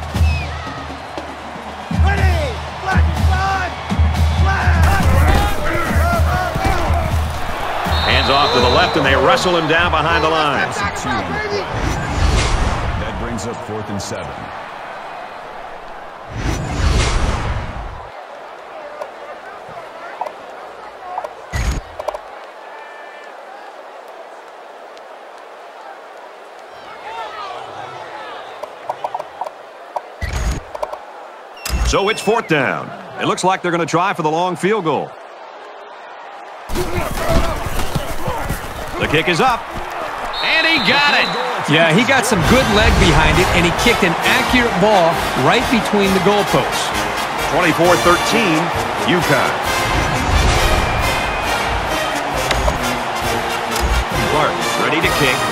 Ready! Black side! Hands off to the left, and they wrestle him down behind the line. Two on the play. That brings up fourth and seven. So it's fourth down. It looks like they're going to try for the long field goal. The kick is up. And he got it. Yeah, he got some good leg behind it, and he kicked an accurate ball right between the goalposts. twenty-four thirteen, UConn. Clark ready to kick.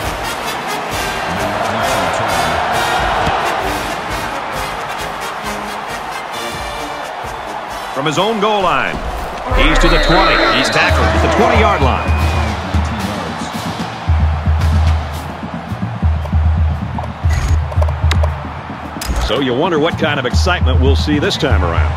From his own goal line. He's to the twenty. He's tackled at the twenty-yard line. So you wonder what kind of excitement we'll see this time around.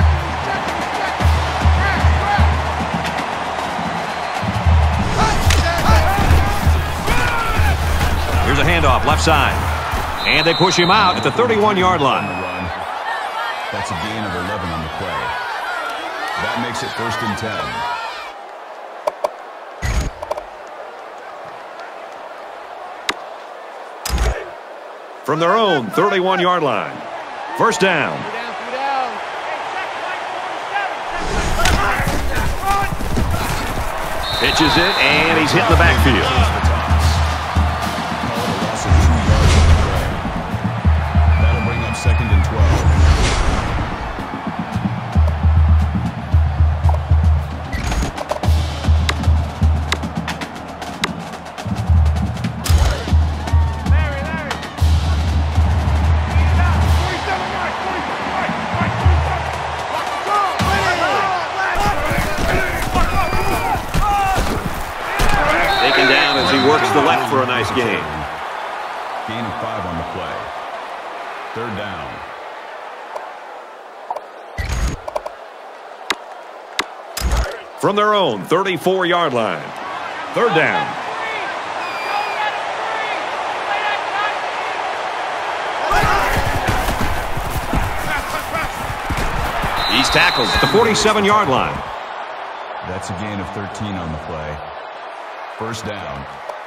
Here's a handoff left side. And they push him out at the thirty-one-yard line. That's a gain of eleven on the play. That makes it first and ten. From their own thirty-one-yard line. First down. Pitches it, and he's hitting the backfield. That'll bring up second and twelve. Works the left for a nice gain. Gain of five on the play. Third down. From their own thirty-four-yard line. Third down. He's tackled at the forty-seven-yard line. That's a gain of thirteen on the play. First down.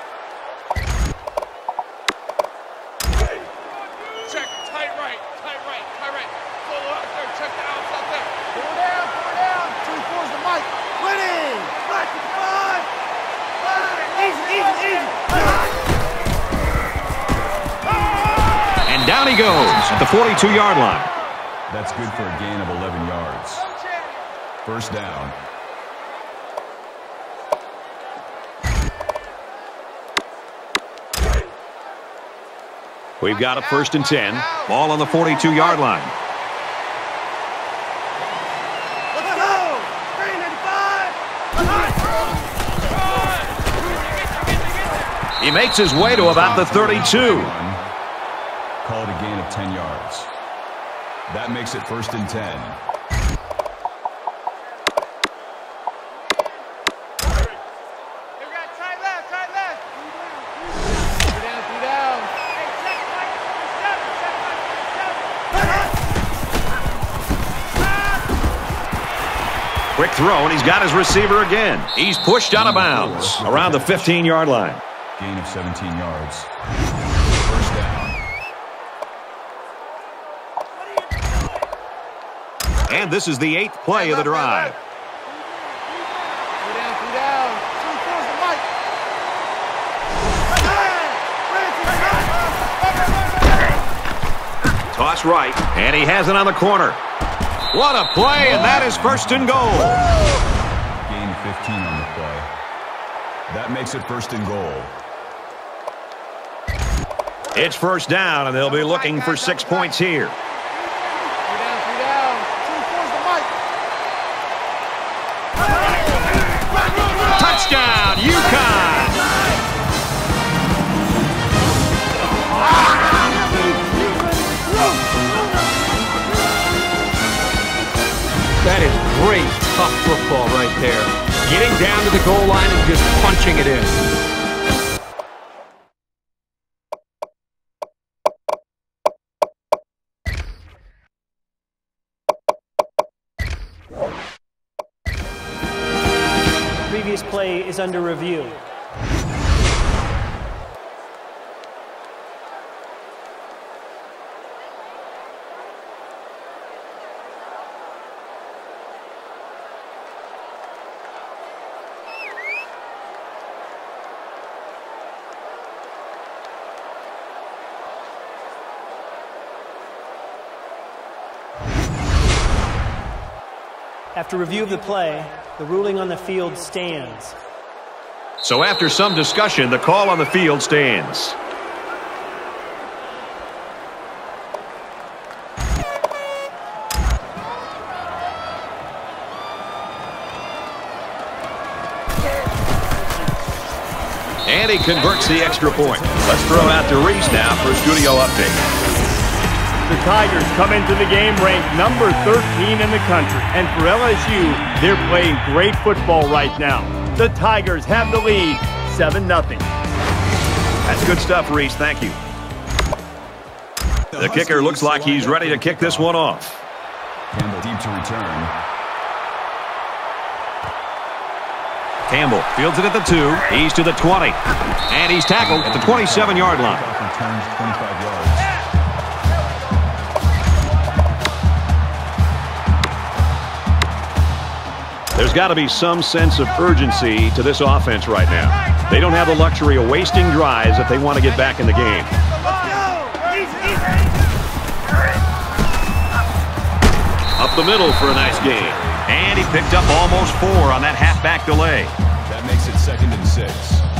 Check, tight right, tight right, tight right. Follow up there, check the outs out there. Four down, four down. Two fours the mic. Winning! Black is five! Easy, easy, easy. And down he goes at the forty-two-yard line. That's good for a gain of eleven yards. First down. We've got a first and ten. Ball on the forty-two-yard line. Let's go! three ninety-five! He makes his way to about the thirty-two. Call it a gain of ten yards. That makes it first and ten. Quick throw, and he's got his receiver again. He's pushed out of bounds around the fifteen-yard line. Gain of seventeen yards. First down. And this is the eighth play of the drive. Toss right, and he has it on the corner. What a play, and that is first and goal. Gain of fifteen on the play. That makes it first and goal. It's first down, and they'll be looking for six points here. Touchdown, UConn! Great, tough football right there. Getting down to the goal line and just punching it in. Previous play is under review. After review of the play, the ruling on the field stands. So after some discussion, the call on the field stands. And he converts the extra point. Let's throw out to Reese now for a studio update. The Tigers come into the game ranked number thirteen in the country. And for L S U, they're playing great football right now. The Tigers have the lead, seven nothing. That's good stuff, Reese. Thank you. The kicker looks like he's ready to kick this one off. Campbell deep to return. Campbell fields it at the two. He's to the twenty. And he's tackled at the twenty-seven yard line. Returns twenty-five yards. There's got to be some sense of urgency to this offense right now. They don't have the luxury of wasting drives if they want to get back in the game. Up the middle for a nice gain. And he picked up almost four on that halfback delay. That makes it second and six.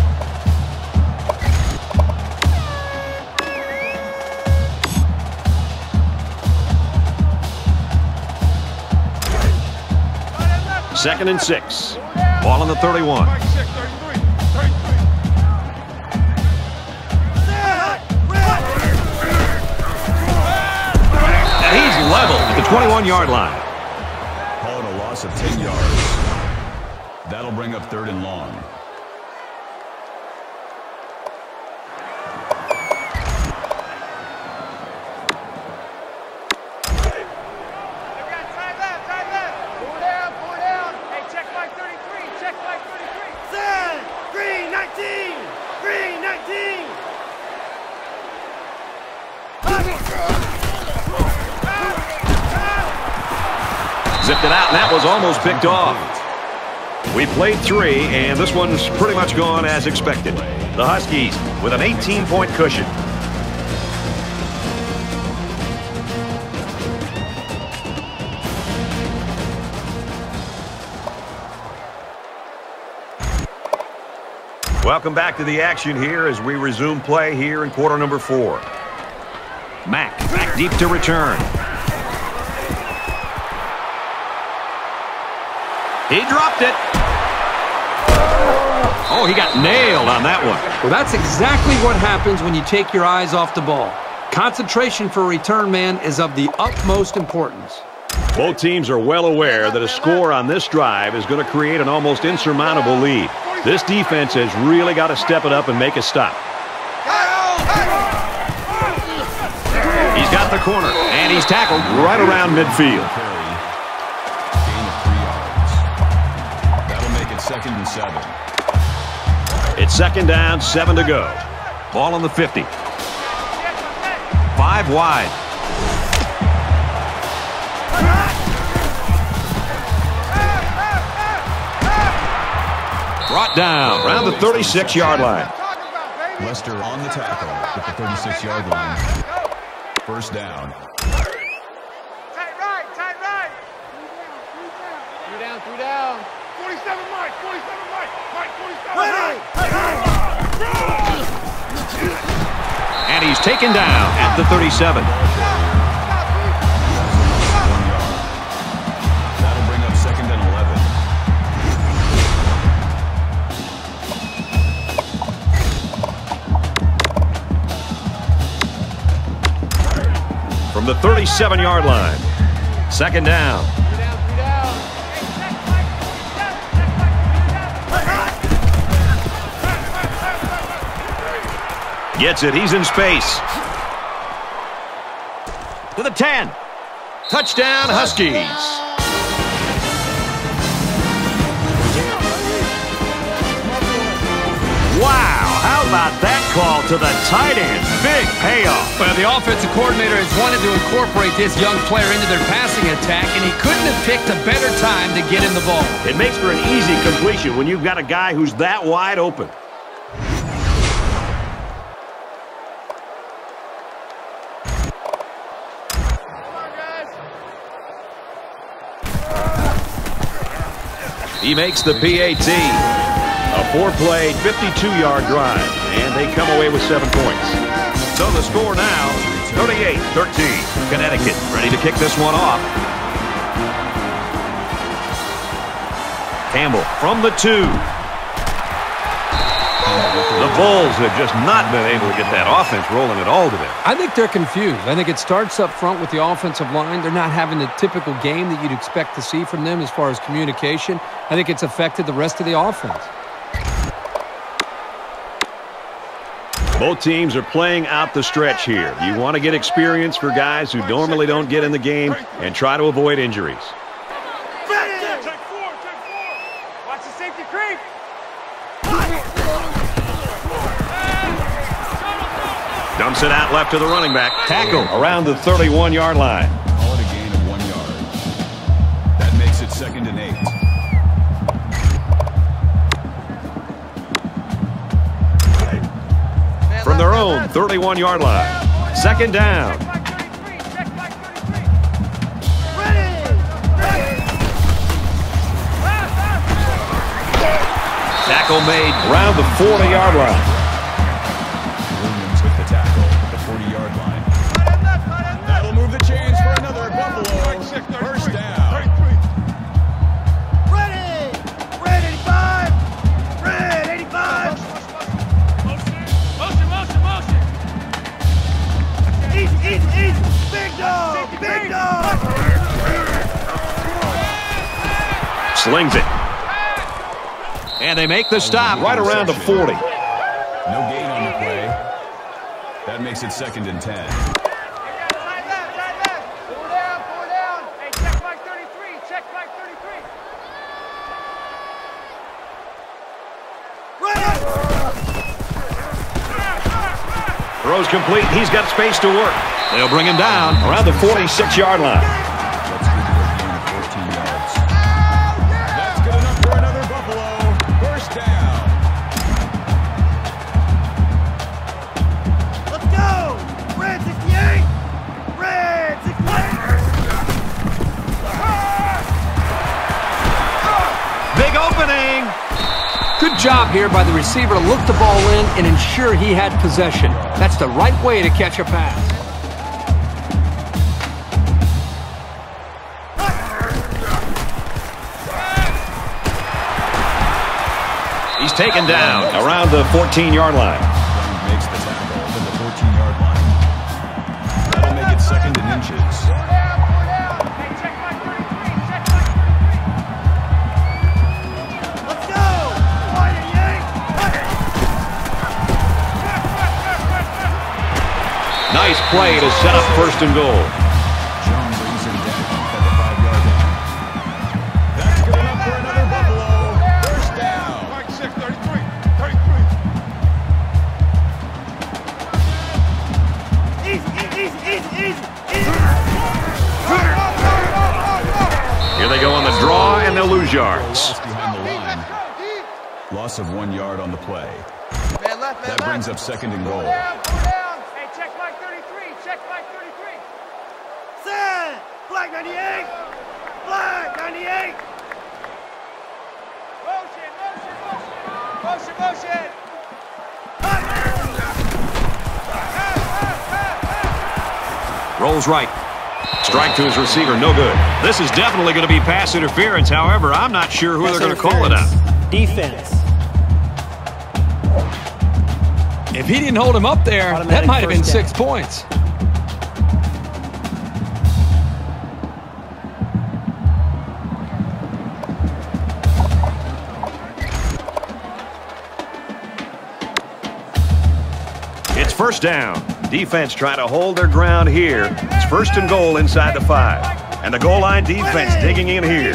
Second and six. Ball on the thirty-one. And he's leveled at the twenty-one yard line. Call it a loss of ten yards. That'll bring up third and long. Zipped it out, and that was almost picked off. We played three, and this one's pretty much gone as expected. The Huskies with an eighteen point cushion. Welcome back to the action here as we resume play here in quarter number four. Mack, back deep to return. He dropped it. Oh, he got nailed on that one. Well, that's exactly what happens when you take your eyes off the ball. Concentration for a return man is of the utmost importance. Both teams are well aware that a score on this drive is going to create an almost insurmountable lead. This defense has really got to step it up and make a stop. He's got the corner, and he's tackled right around midfield. Second and seven. It's second down, seven to go. Ball on the fifty. Five wide. Brought down around the thirty-six yard line. Lester on the tackle at the thirty-six yard line. First down. Tight right, tight right. Three down, three down. forty-seven Mike, forty-seven Mike, Mike forty-seven. And he's taken down at the thirty-seven. That'll bring up second and eleven. From the thirty-seven yard line. Second down. Three down, three down. Gets it. He's in space. To the ten. Touchdown, Huskies. Wow, how about that call to the tight end? Big payoff. Well, the offensive coordinator has wanted to incorporate this young player into their passing attack, and he couldn't have picked a better time to get in the ball. It makes for an easy completion when you've got a guy who's that wide open. He makes the P A T. A four-play, fifty-two yard drive, and they come away with seven points. So the score now, thirty-eight thirteen. Connecticut ready to kick this one off. Campbell from the two. The Bulls have just not been able to get that offense rolling at all today. I think they're confused. I think it starts up front with the offensive line. They're not having the typical game that you'd expect to see from them as far as communication. I think it's affected the rest of the offense. Both teams are playing out the stretch here. You want to get experience for guys who normally don't get in the game and try to avoid injuries. Take four, take four. Watch the safety creep. Dumps it out left to the running back. Tackle around the thirty-one yard line. Call it a gain of one yard. That makes it second and eight. From their own thirty-one yard line. Second down. Tackle made around the forty yard line. Williams with the tackle at the forty yard line. That'll move the chains for another Buffalo. First down. Ready! Red eighty-five! Red eighty-five! Motion, motion, motion! Easy, easy, easy! Big dog! Big dog! Slings it. And they make the stop right around the forty. No gain on the play. That makes it second and ten. Side left, side left! Four down, four down! Hey, check Mike thirty-three! Check Mike thirty-three! Throws complete. He's got space to work. They'll bring him down around the forty-six yard line. That's good for a gain of fourteen yards. That's good enough for another Buffalo. First down. Let's go! Red sixty-eight! Red sixty-eight! Big opening. Good job here by the receiver to look the ball in and ensure he had possession. That's the right way to catch a pass. He's taken down around the fourteen yard line. Brown makes the tackle at the fourteen yard line. That'll make it second and inches. Four down, four down! Hey, check Mike thirty-three! Check Mike thirty-three! Let's go! Wide eighty-eight! Nice play to set up first and goal. Jones brings him down at the five yard line. That's good enough for another Buffalo. First down. Mike six, thirty-three, thirty-three. Easy, easy, easy, easy, easy! Here they go on the draw, and they'll lose yards. Lost behind the line. Loss of one yard on the play. Man left, man That brings up second and goal. down, four down! Hey, check Mike thirty-three! Check Mike thirty-three! Set! Black ninety-eight! Black ninety-eight! Motion, motion, motion! Motion, motion! Rolls right. Strike to his receiver, no good. This is definitely going to be pass interference. However, I'm not sure who they're going to call it out. Defense. If he didn't hold him up there, Automatic that might have been first down. six points. It's first down. Defense trying to hold their ground here. It's first and goal inside the five. And the goal line defense digging in here.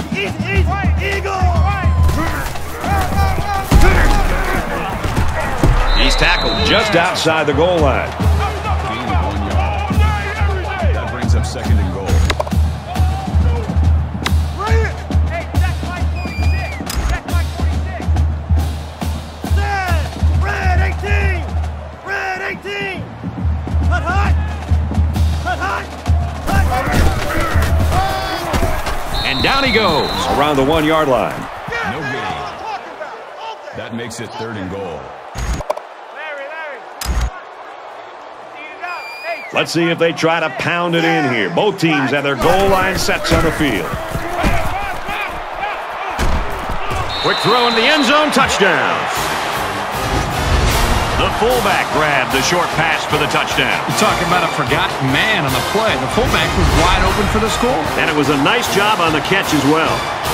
He's tackled just outside the goal line. Gain of one yard. That brings up second and goal. Hey, check my forty-six. Check my forty-six. Stand. Red eighteen. Red eighteen. Cut hot. Cut hot. And down he goes around the one-yard line. No gain. That makes it third and goal. Let's see if they try to pound it in here. Both teams have their goal line sets on the field. Quick throw in the end zone, touchdown. The fullback grabbed the short pass for the touchdown. You're talking about a forgotten man on the play. The fullback was wide open for the score. And it was a nice job on the catch as well.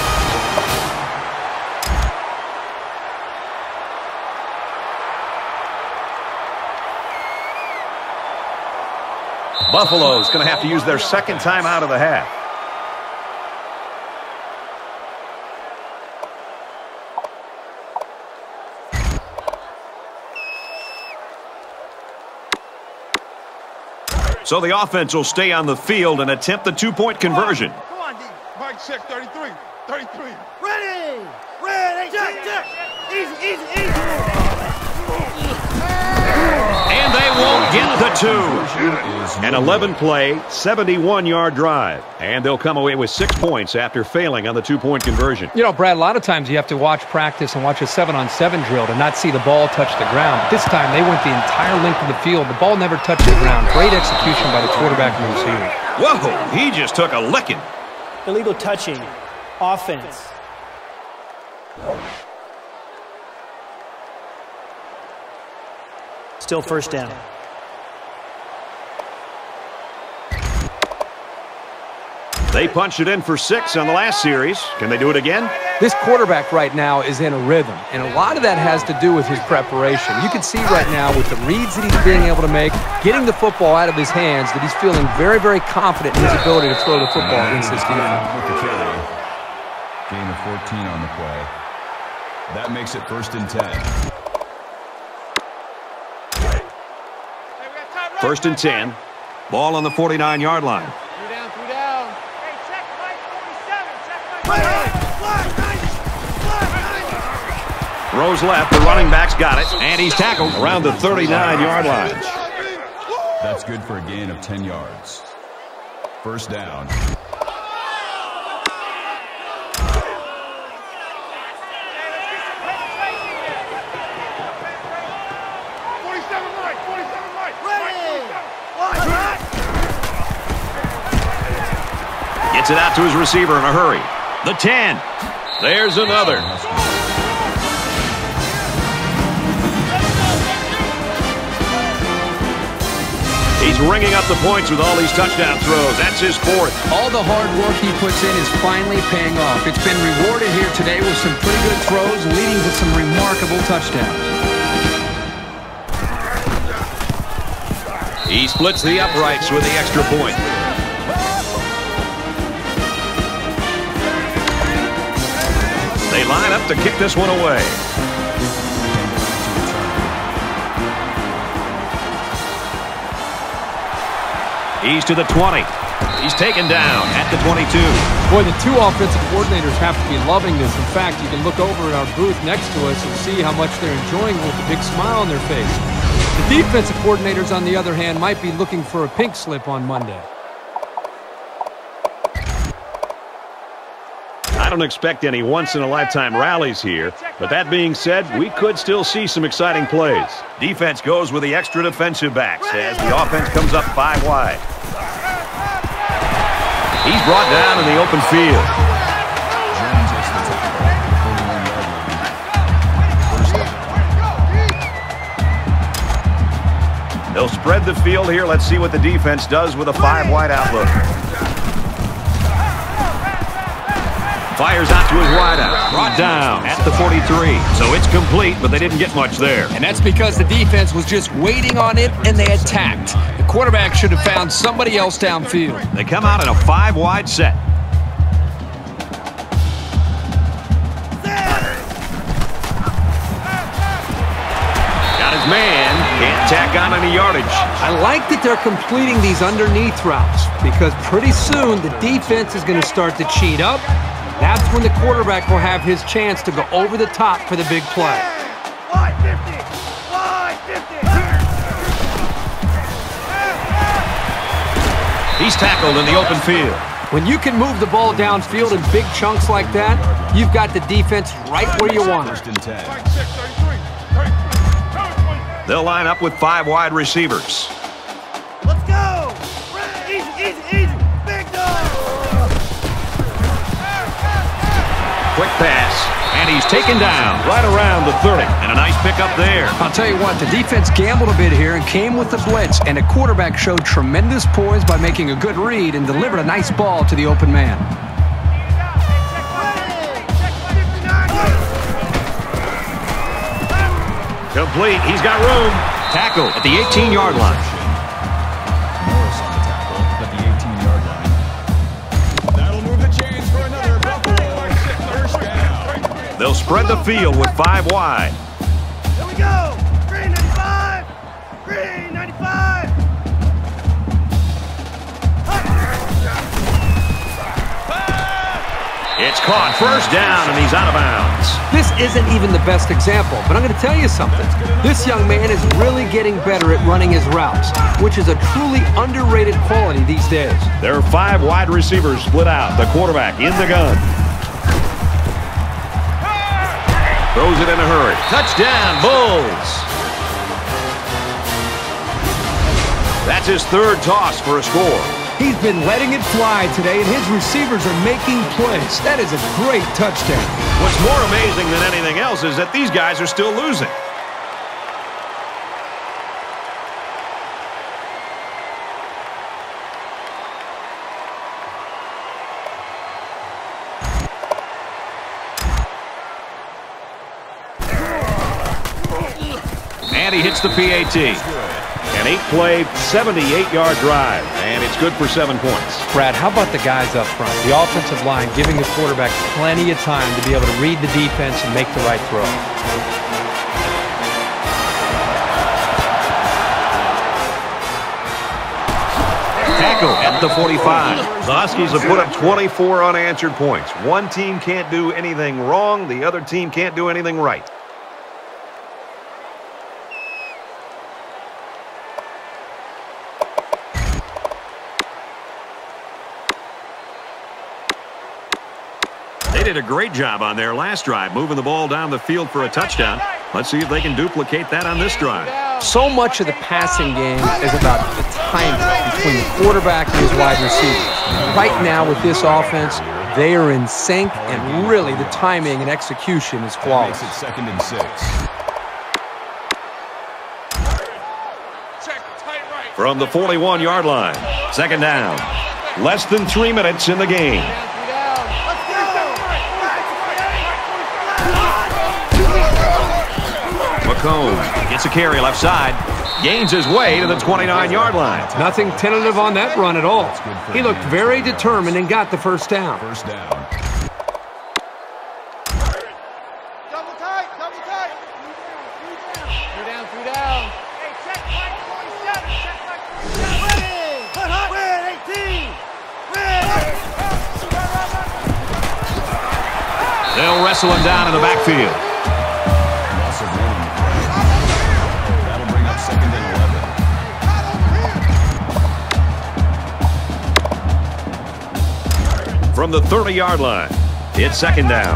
Buffalo's going to have to use their second time out of the half. So the offense will stay on the field and attempt the two-point conversion. Come on, D. Mike, check thirty-three. thirty-three. Ready. Red eighteen. Check, check. Easy, easy, easy. And they won't get the two. An eleven-play, seventy-one-yard drive. And they'll come away with six points after failing on the two-point conversion. You know, Brad, a lot of times you have to watch practice and watch a seven-on-seven drill to not see the ball touch the ground. But this time, they went the entire length of the field. The ball never touched the ground. Great execution by the quarterback and receiver. Whoa, he just took a licking. Illegal touching. Offense. Still first down. They punched it in for six on the last series. Can they do it again? This quarterback right now is in a rhythm, and a lot of that has to do with his preparation. You can see right now with the reads that he's being able to make, getting the football out of his hands, that he's feeling very, very confident in his ability to throw the football against this defense. With the carry. Gain of fourteen on the play. That makes it first and ten. First and ten. Ball on the forty-nine-yard line. Three down, three down. Hey, check my forty-seven. Check my forty-seven. Throws left. The running back's got it. And he's tackled around the thirty-nine-yard line. That's good for a gain of ten yards. First down. Gets it out to his receiver in a hurry. The ten. There's another. He's ringing up the points with all these touchdown throws. That's his fourth. All the hard work he puts in is finally paying off. It's been rewarded here today with some pretty good throws, leading to some remarkable touchdowns. He splits the uprights with the extra point. They line up to kick this one away. He's to the twenty. He's taken down at the twenty-two. Boy, the two offensive coordinators have to be loving this. In fact, you can look over at our booth next to us and see how much they're enjoying it with a big smile on their face. The defensive coordinators, on the other hand, might be looking for a pink slip on Monday. I don't expect any once-in-a-lifetime rallies here, but that being said, we could still see some exciting plays. Defense goes with the extra defensive backs as the offense comes up five wide. He's brought down in the open field. They'll spread the field here. Let's see what the defense does with a five wide outlook. Fires out to his wideout. Brought down at the forty-three. So it's complete, but they didn't get much there. And that's because the defense was just waiting on it, and they attacked. The quarterback should have found somebody else downfield. They come out in a five-wide set. Got his man. Can't tack on any yardage. I like that they're completing these underneath routes because pretty soon the defense is going to start to cheat up. That's when the quarterback will have his chance to go over the top for the big play. Wide fifty! Wide fifty! He's tackled in the open field. When you can move the ball downfield in big chunks like that, you've got the defense right where you want it. First and ten. They'll line up with five wide receivers. Let's go! Easy, easy, easy! Big dog! Quick pass, and he's taken down right around the thirty. And a nice pickup there. I'll tell you what, the defense gambled a bit here and came with the blitz, and the quarterback showed tremendous poise by making a good read and delivered a nice ball to the open man. Complete. He's got room. Tackle at the eighteen-yard line. Morris on the tackle at the eighteen-yard line. That'll move the chains for another Buffalo first down. They'll spread the field with five wide. Here we go! Green ninety-five! Green ninety-five! It's caught. First down, and he's out of bounds. This isn't even the best example, but I'm going to tell you something. This young man is really getting better at running his routes, which is a truly underrated quality these days. There are five wide receivers split out. The quarterback in the gun. Throws it in a hurry. Touchdown, Bulls. That's his third toss for a score. He's been letting it fly today, and his receivers are making plays. That is a great touchdown. What's more amazing than anything else is that these guys are still losing. And he hits the P A T. An eight-play, seventy-eight-yard drive, and it's good for seven points. Brad, how about the guys up front? The offensive line giving the quarterback plenty of time to be able to read the defense and make the right throw. Tackle at the forty-five. The Huskies have put up twenty-four unanswered points. One team can't do anything wrong. The other team can't do anything right. They did a great job on their last drive, moving the ball down the field for a touchdown. Let's see if they can duplicate that on this drive. So much of the passing game is about the timing between the quarterback and his wide receivers. Right now with this offense, they are in sync, and really the timing and execution is flawless. Makes it second and six. From the forty-one-yard line, second down. Less than three minutes in the game. McComb gets a carry left side, gains his way to the twenty-nine-yard line. Nothing tentative on that run at all. He looked very determined and got the first down. First down. Double tight, double tight! Three down, three down. Hey, check Mike forty-seven, check Mike forty-seven. Win! Put hot! Win, eighteen! Win! They'll wrestle him down in the backfield. That'll bring up second and eleven. From the thirty-yard line, it's second down.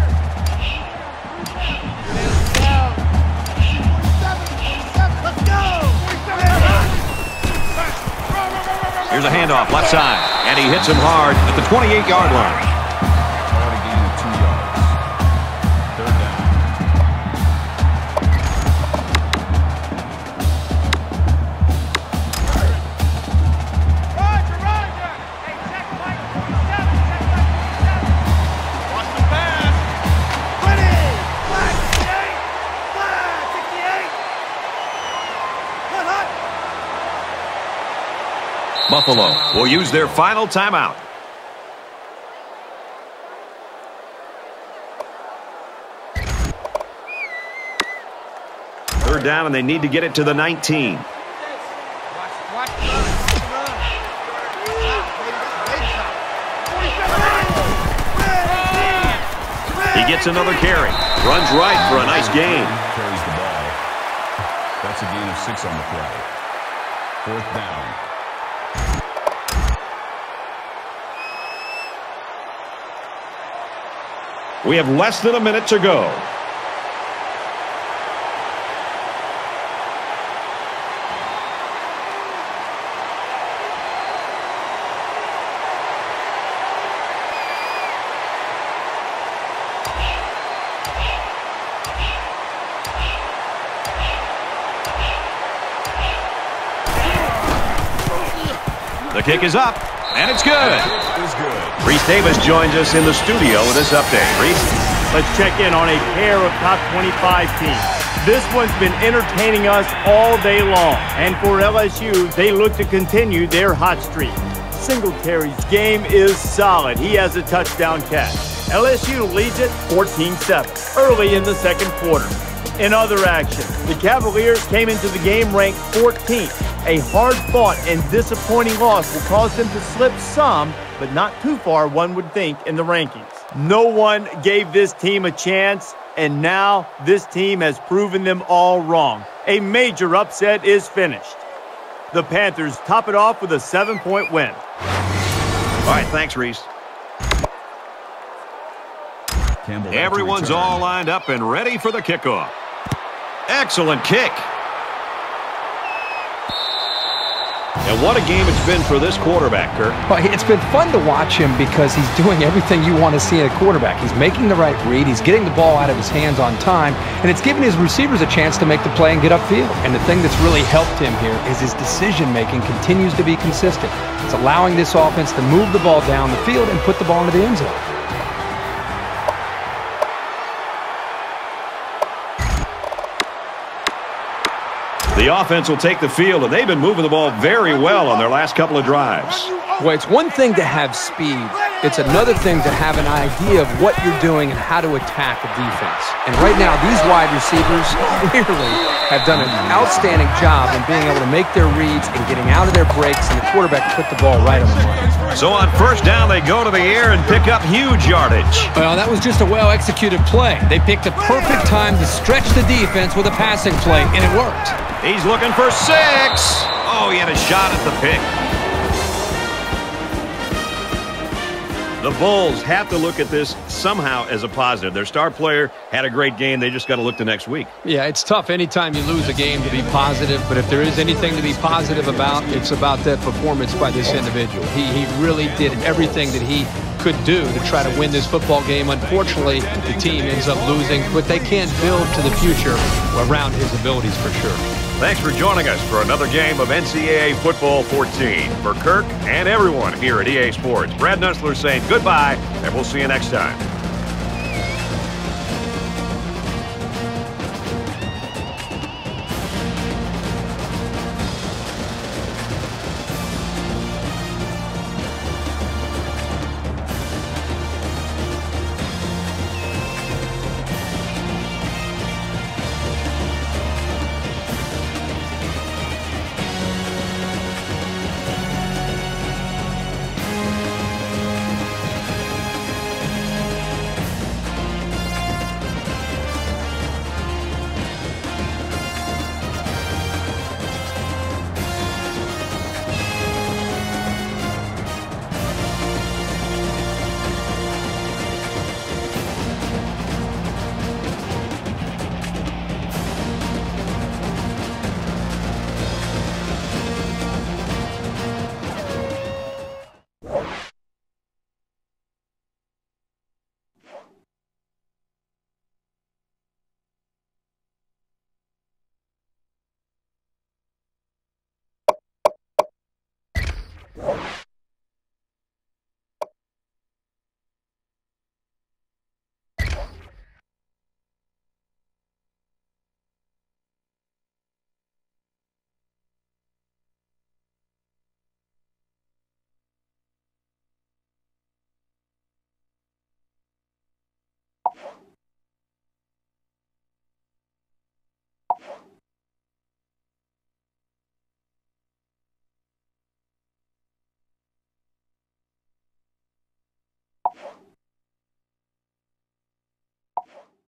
Here's a handoff left side, and he hits him hard at the twenty-eight-yard line. Already gained two yards. Third down. Roger, Roger! Hey, check Mike forty-seven, check Mike forty-seven. Buffalo will use their final timeout. Third down, and they need to get it to the nineteen. He gets another carry. Runs right for a nice gain. Carries the ball. That's a gain of six on the play. Fourth down. We have less than a minute to go. The kick is up, and it's good. It's good. Reese Davis joins us in the studio with this update. Reese? Let's check in on a pair of top twenty-five teams. This one's been entertaining us all day long. And for L S U, they look to continue their hot streak. Singletary's game is solid. He has a touchdown catch. L S U leads it fourteen seven early in the second quarter. In other action, the Cavaliers came into the game ranked fourteenth. A hard-fought and disappointing loss will cause them to slip some, but not too far, one would think, in the rankings. No one gave this team a chance, and now this team has proven them all wrong. A major upset is finished. The Panthers top it off with a seven-point win. All right, thanks, Reese. Campbell Everyone's all lined up and ready for the kickoff. Excellent kick. And what a game it's been for this quarterback, Kirk. Well, it's been fun to watch him because he's doing everything you want to see in a quarterback. He's making the right read, he's getting the ball out of his hands on time, and it's giving his receivers a chance to make the play and get upfield. And the thing that's really helped him here is his decision-making continues to be consistent. It's allowing this offense to move the ball down the field and put the ball into the end zone. The offense will take the field, and they've been moving the ball very well on their last couple of drives. Well, it's one thing to have speed. It's another thing to have an idea of what you're doing and how to attack a defense. And right now, these wide receivers clearly have done an outstanding job in being able to make their reads and getting out of their breaks, and the quarterback put the ball right on the money. So on first down, they go to the air and pick up huge yardage. Well, that was just a well-executed play. They picked a perfect time to stretch the defense with a passing play, and it worked. He's looking for six. Oh, he had a shot at the pick. The Bulls have to look at this somehow as a positive. Their star player had a great game. They just got to look to next week. Yeah, it's tough anytime you lose a game to be positive, but if there is anything to be positive about, it's about that performance by this individual. He, he really did everything that he could do to try to win this football game. Unfortunately, the team ends up losing, but they can't build to the future around his abilities for sure. Thanks for joining us for another game of N C double A Football fourteen. For Kirk and everyone here at E A Sports, Brad Nussler saying goodbye, and we'll see you next time. What?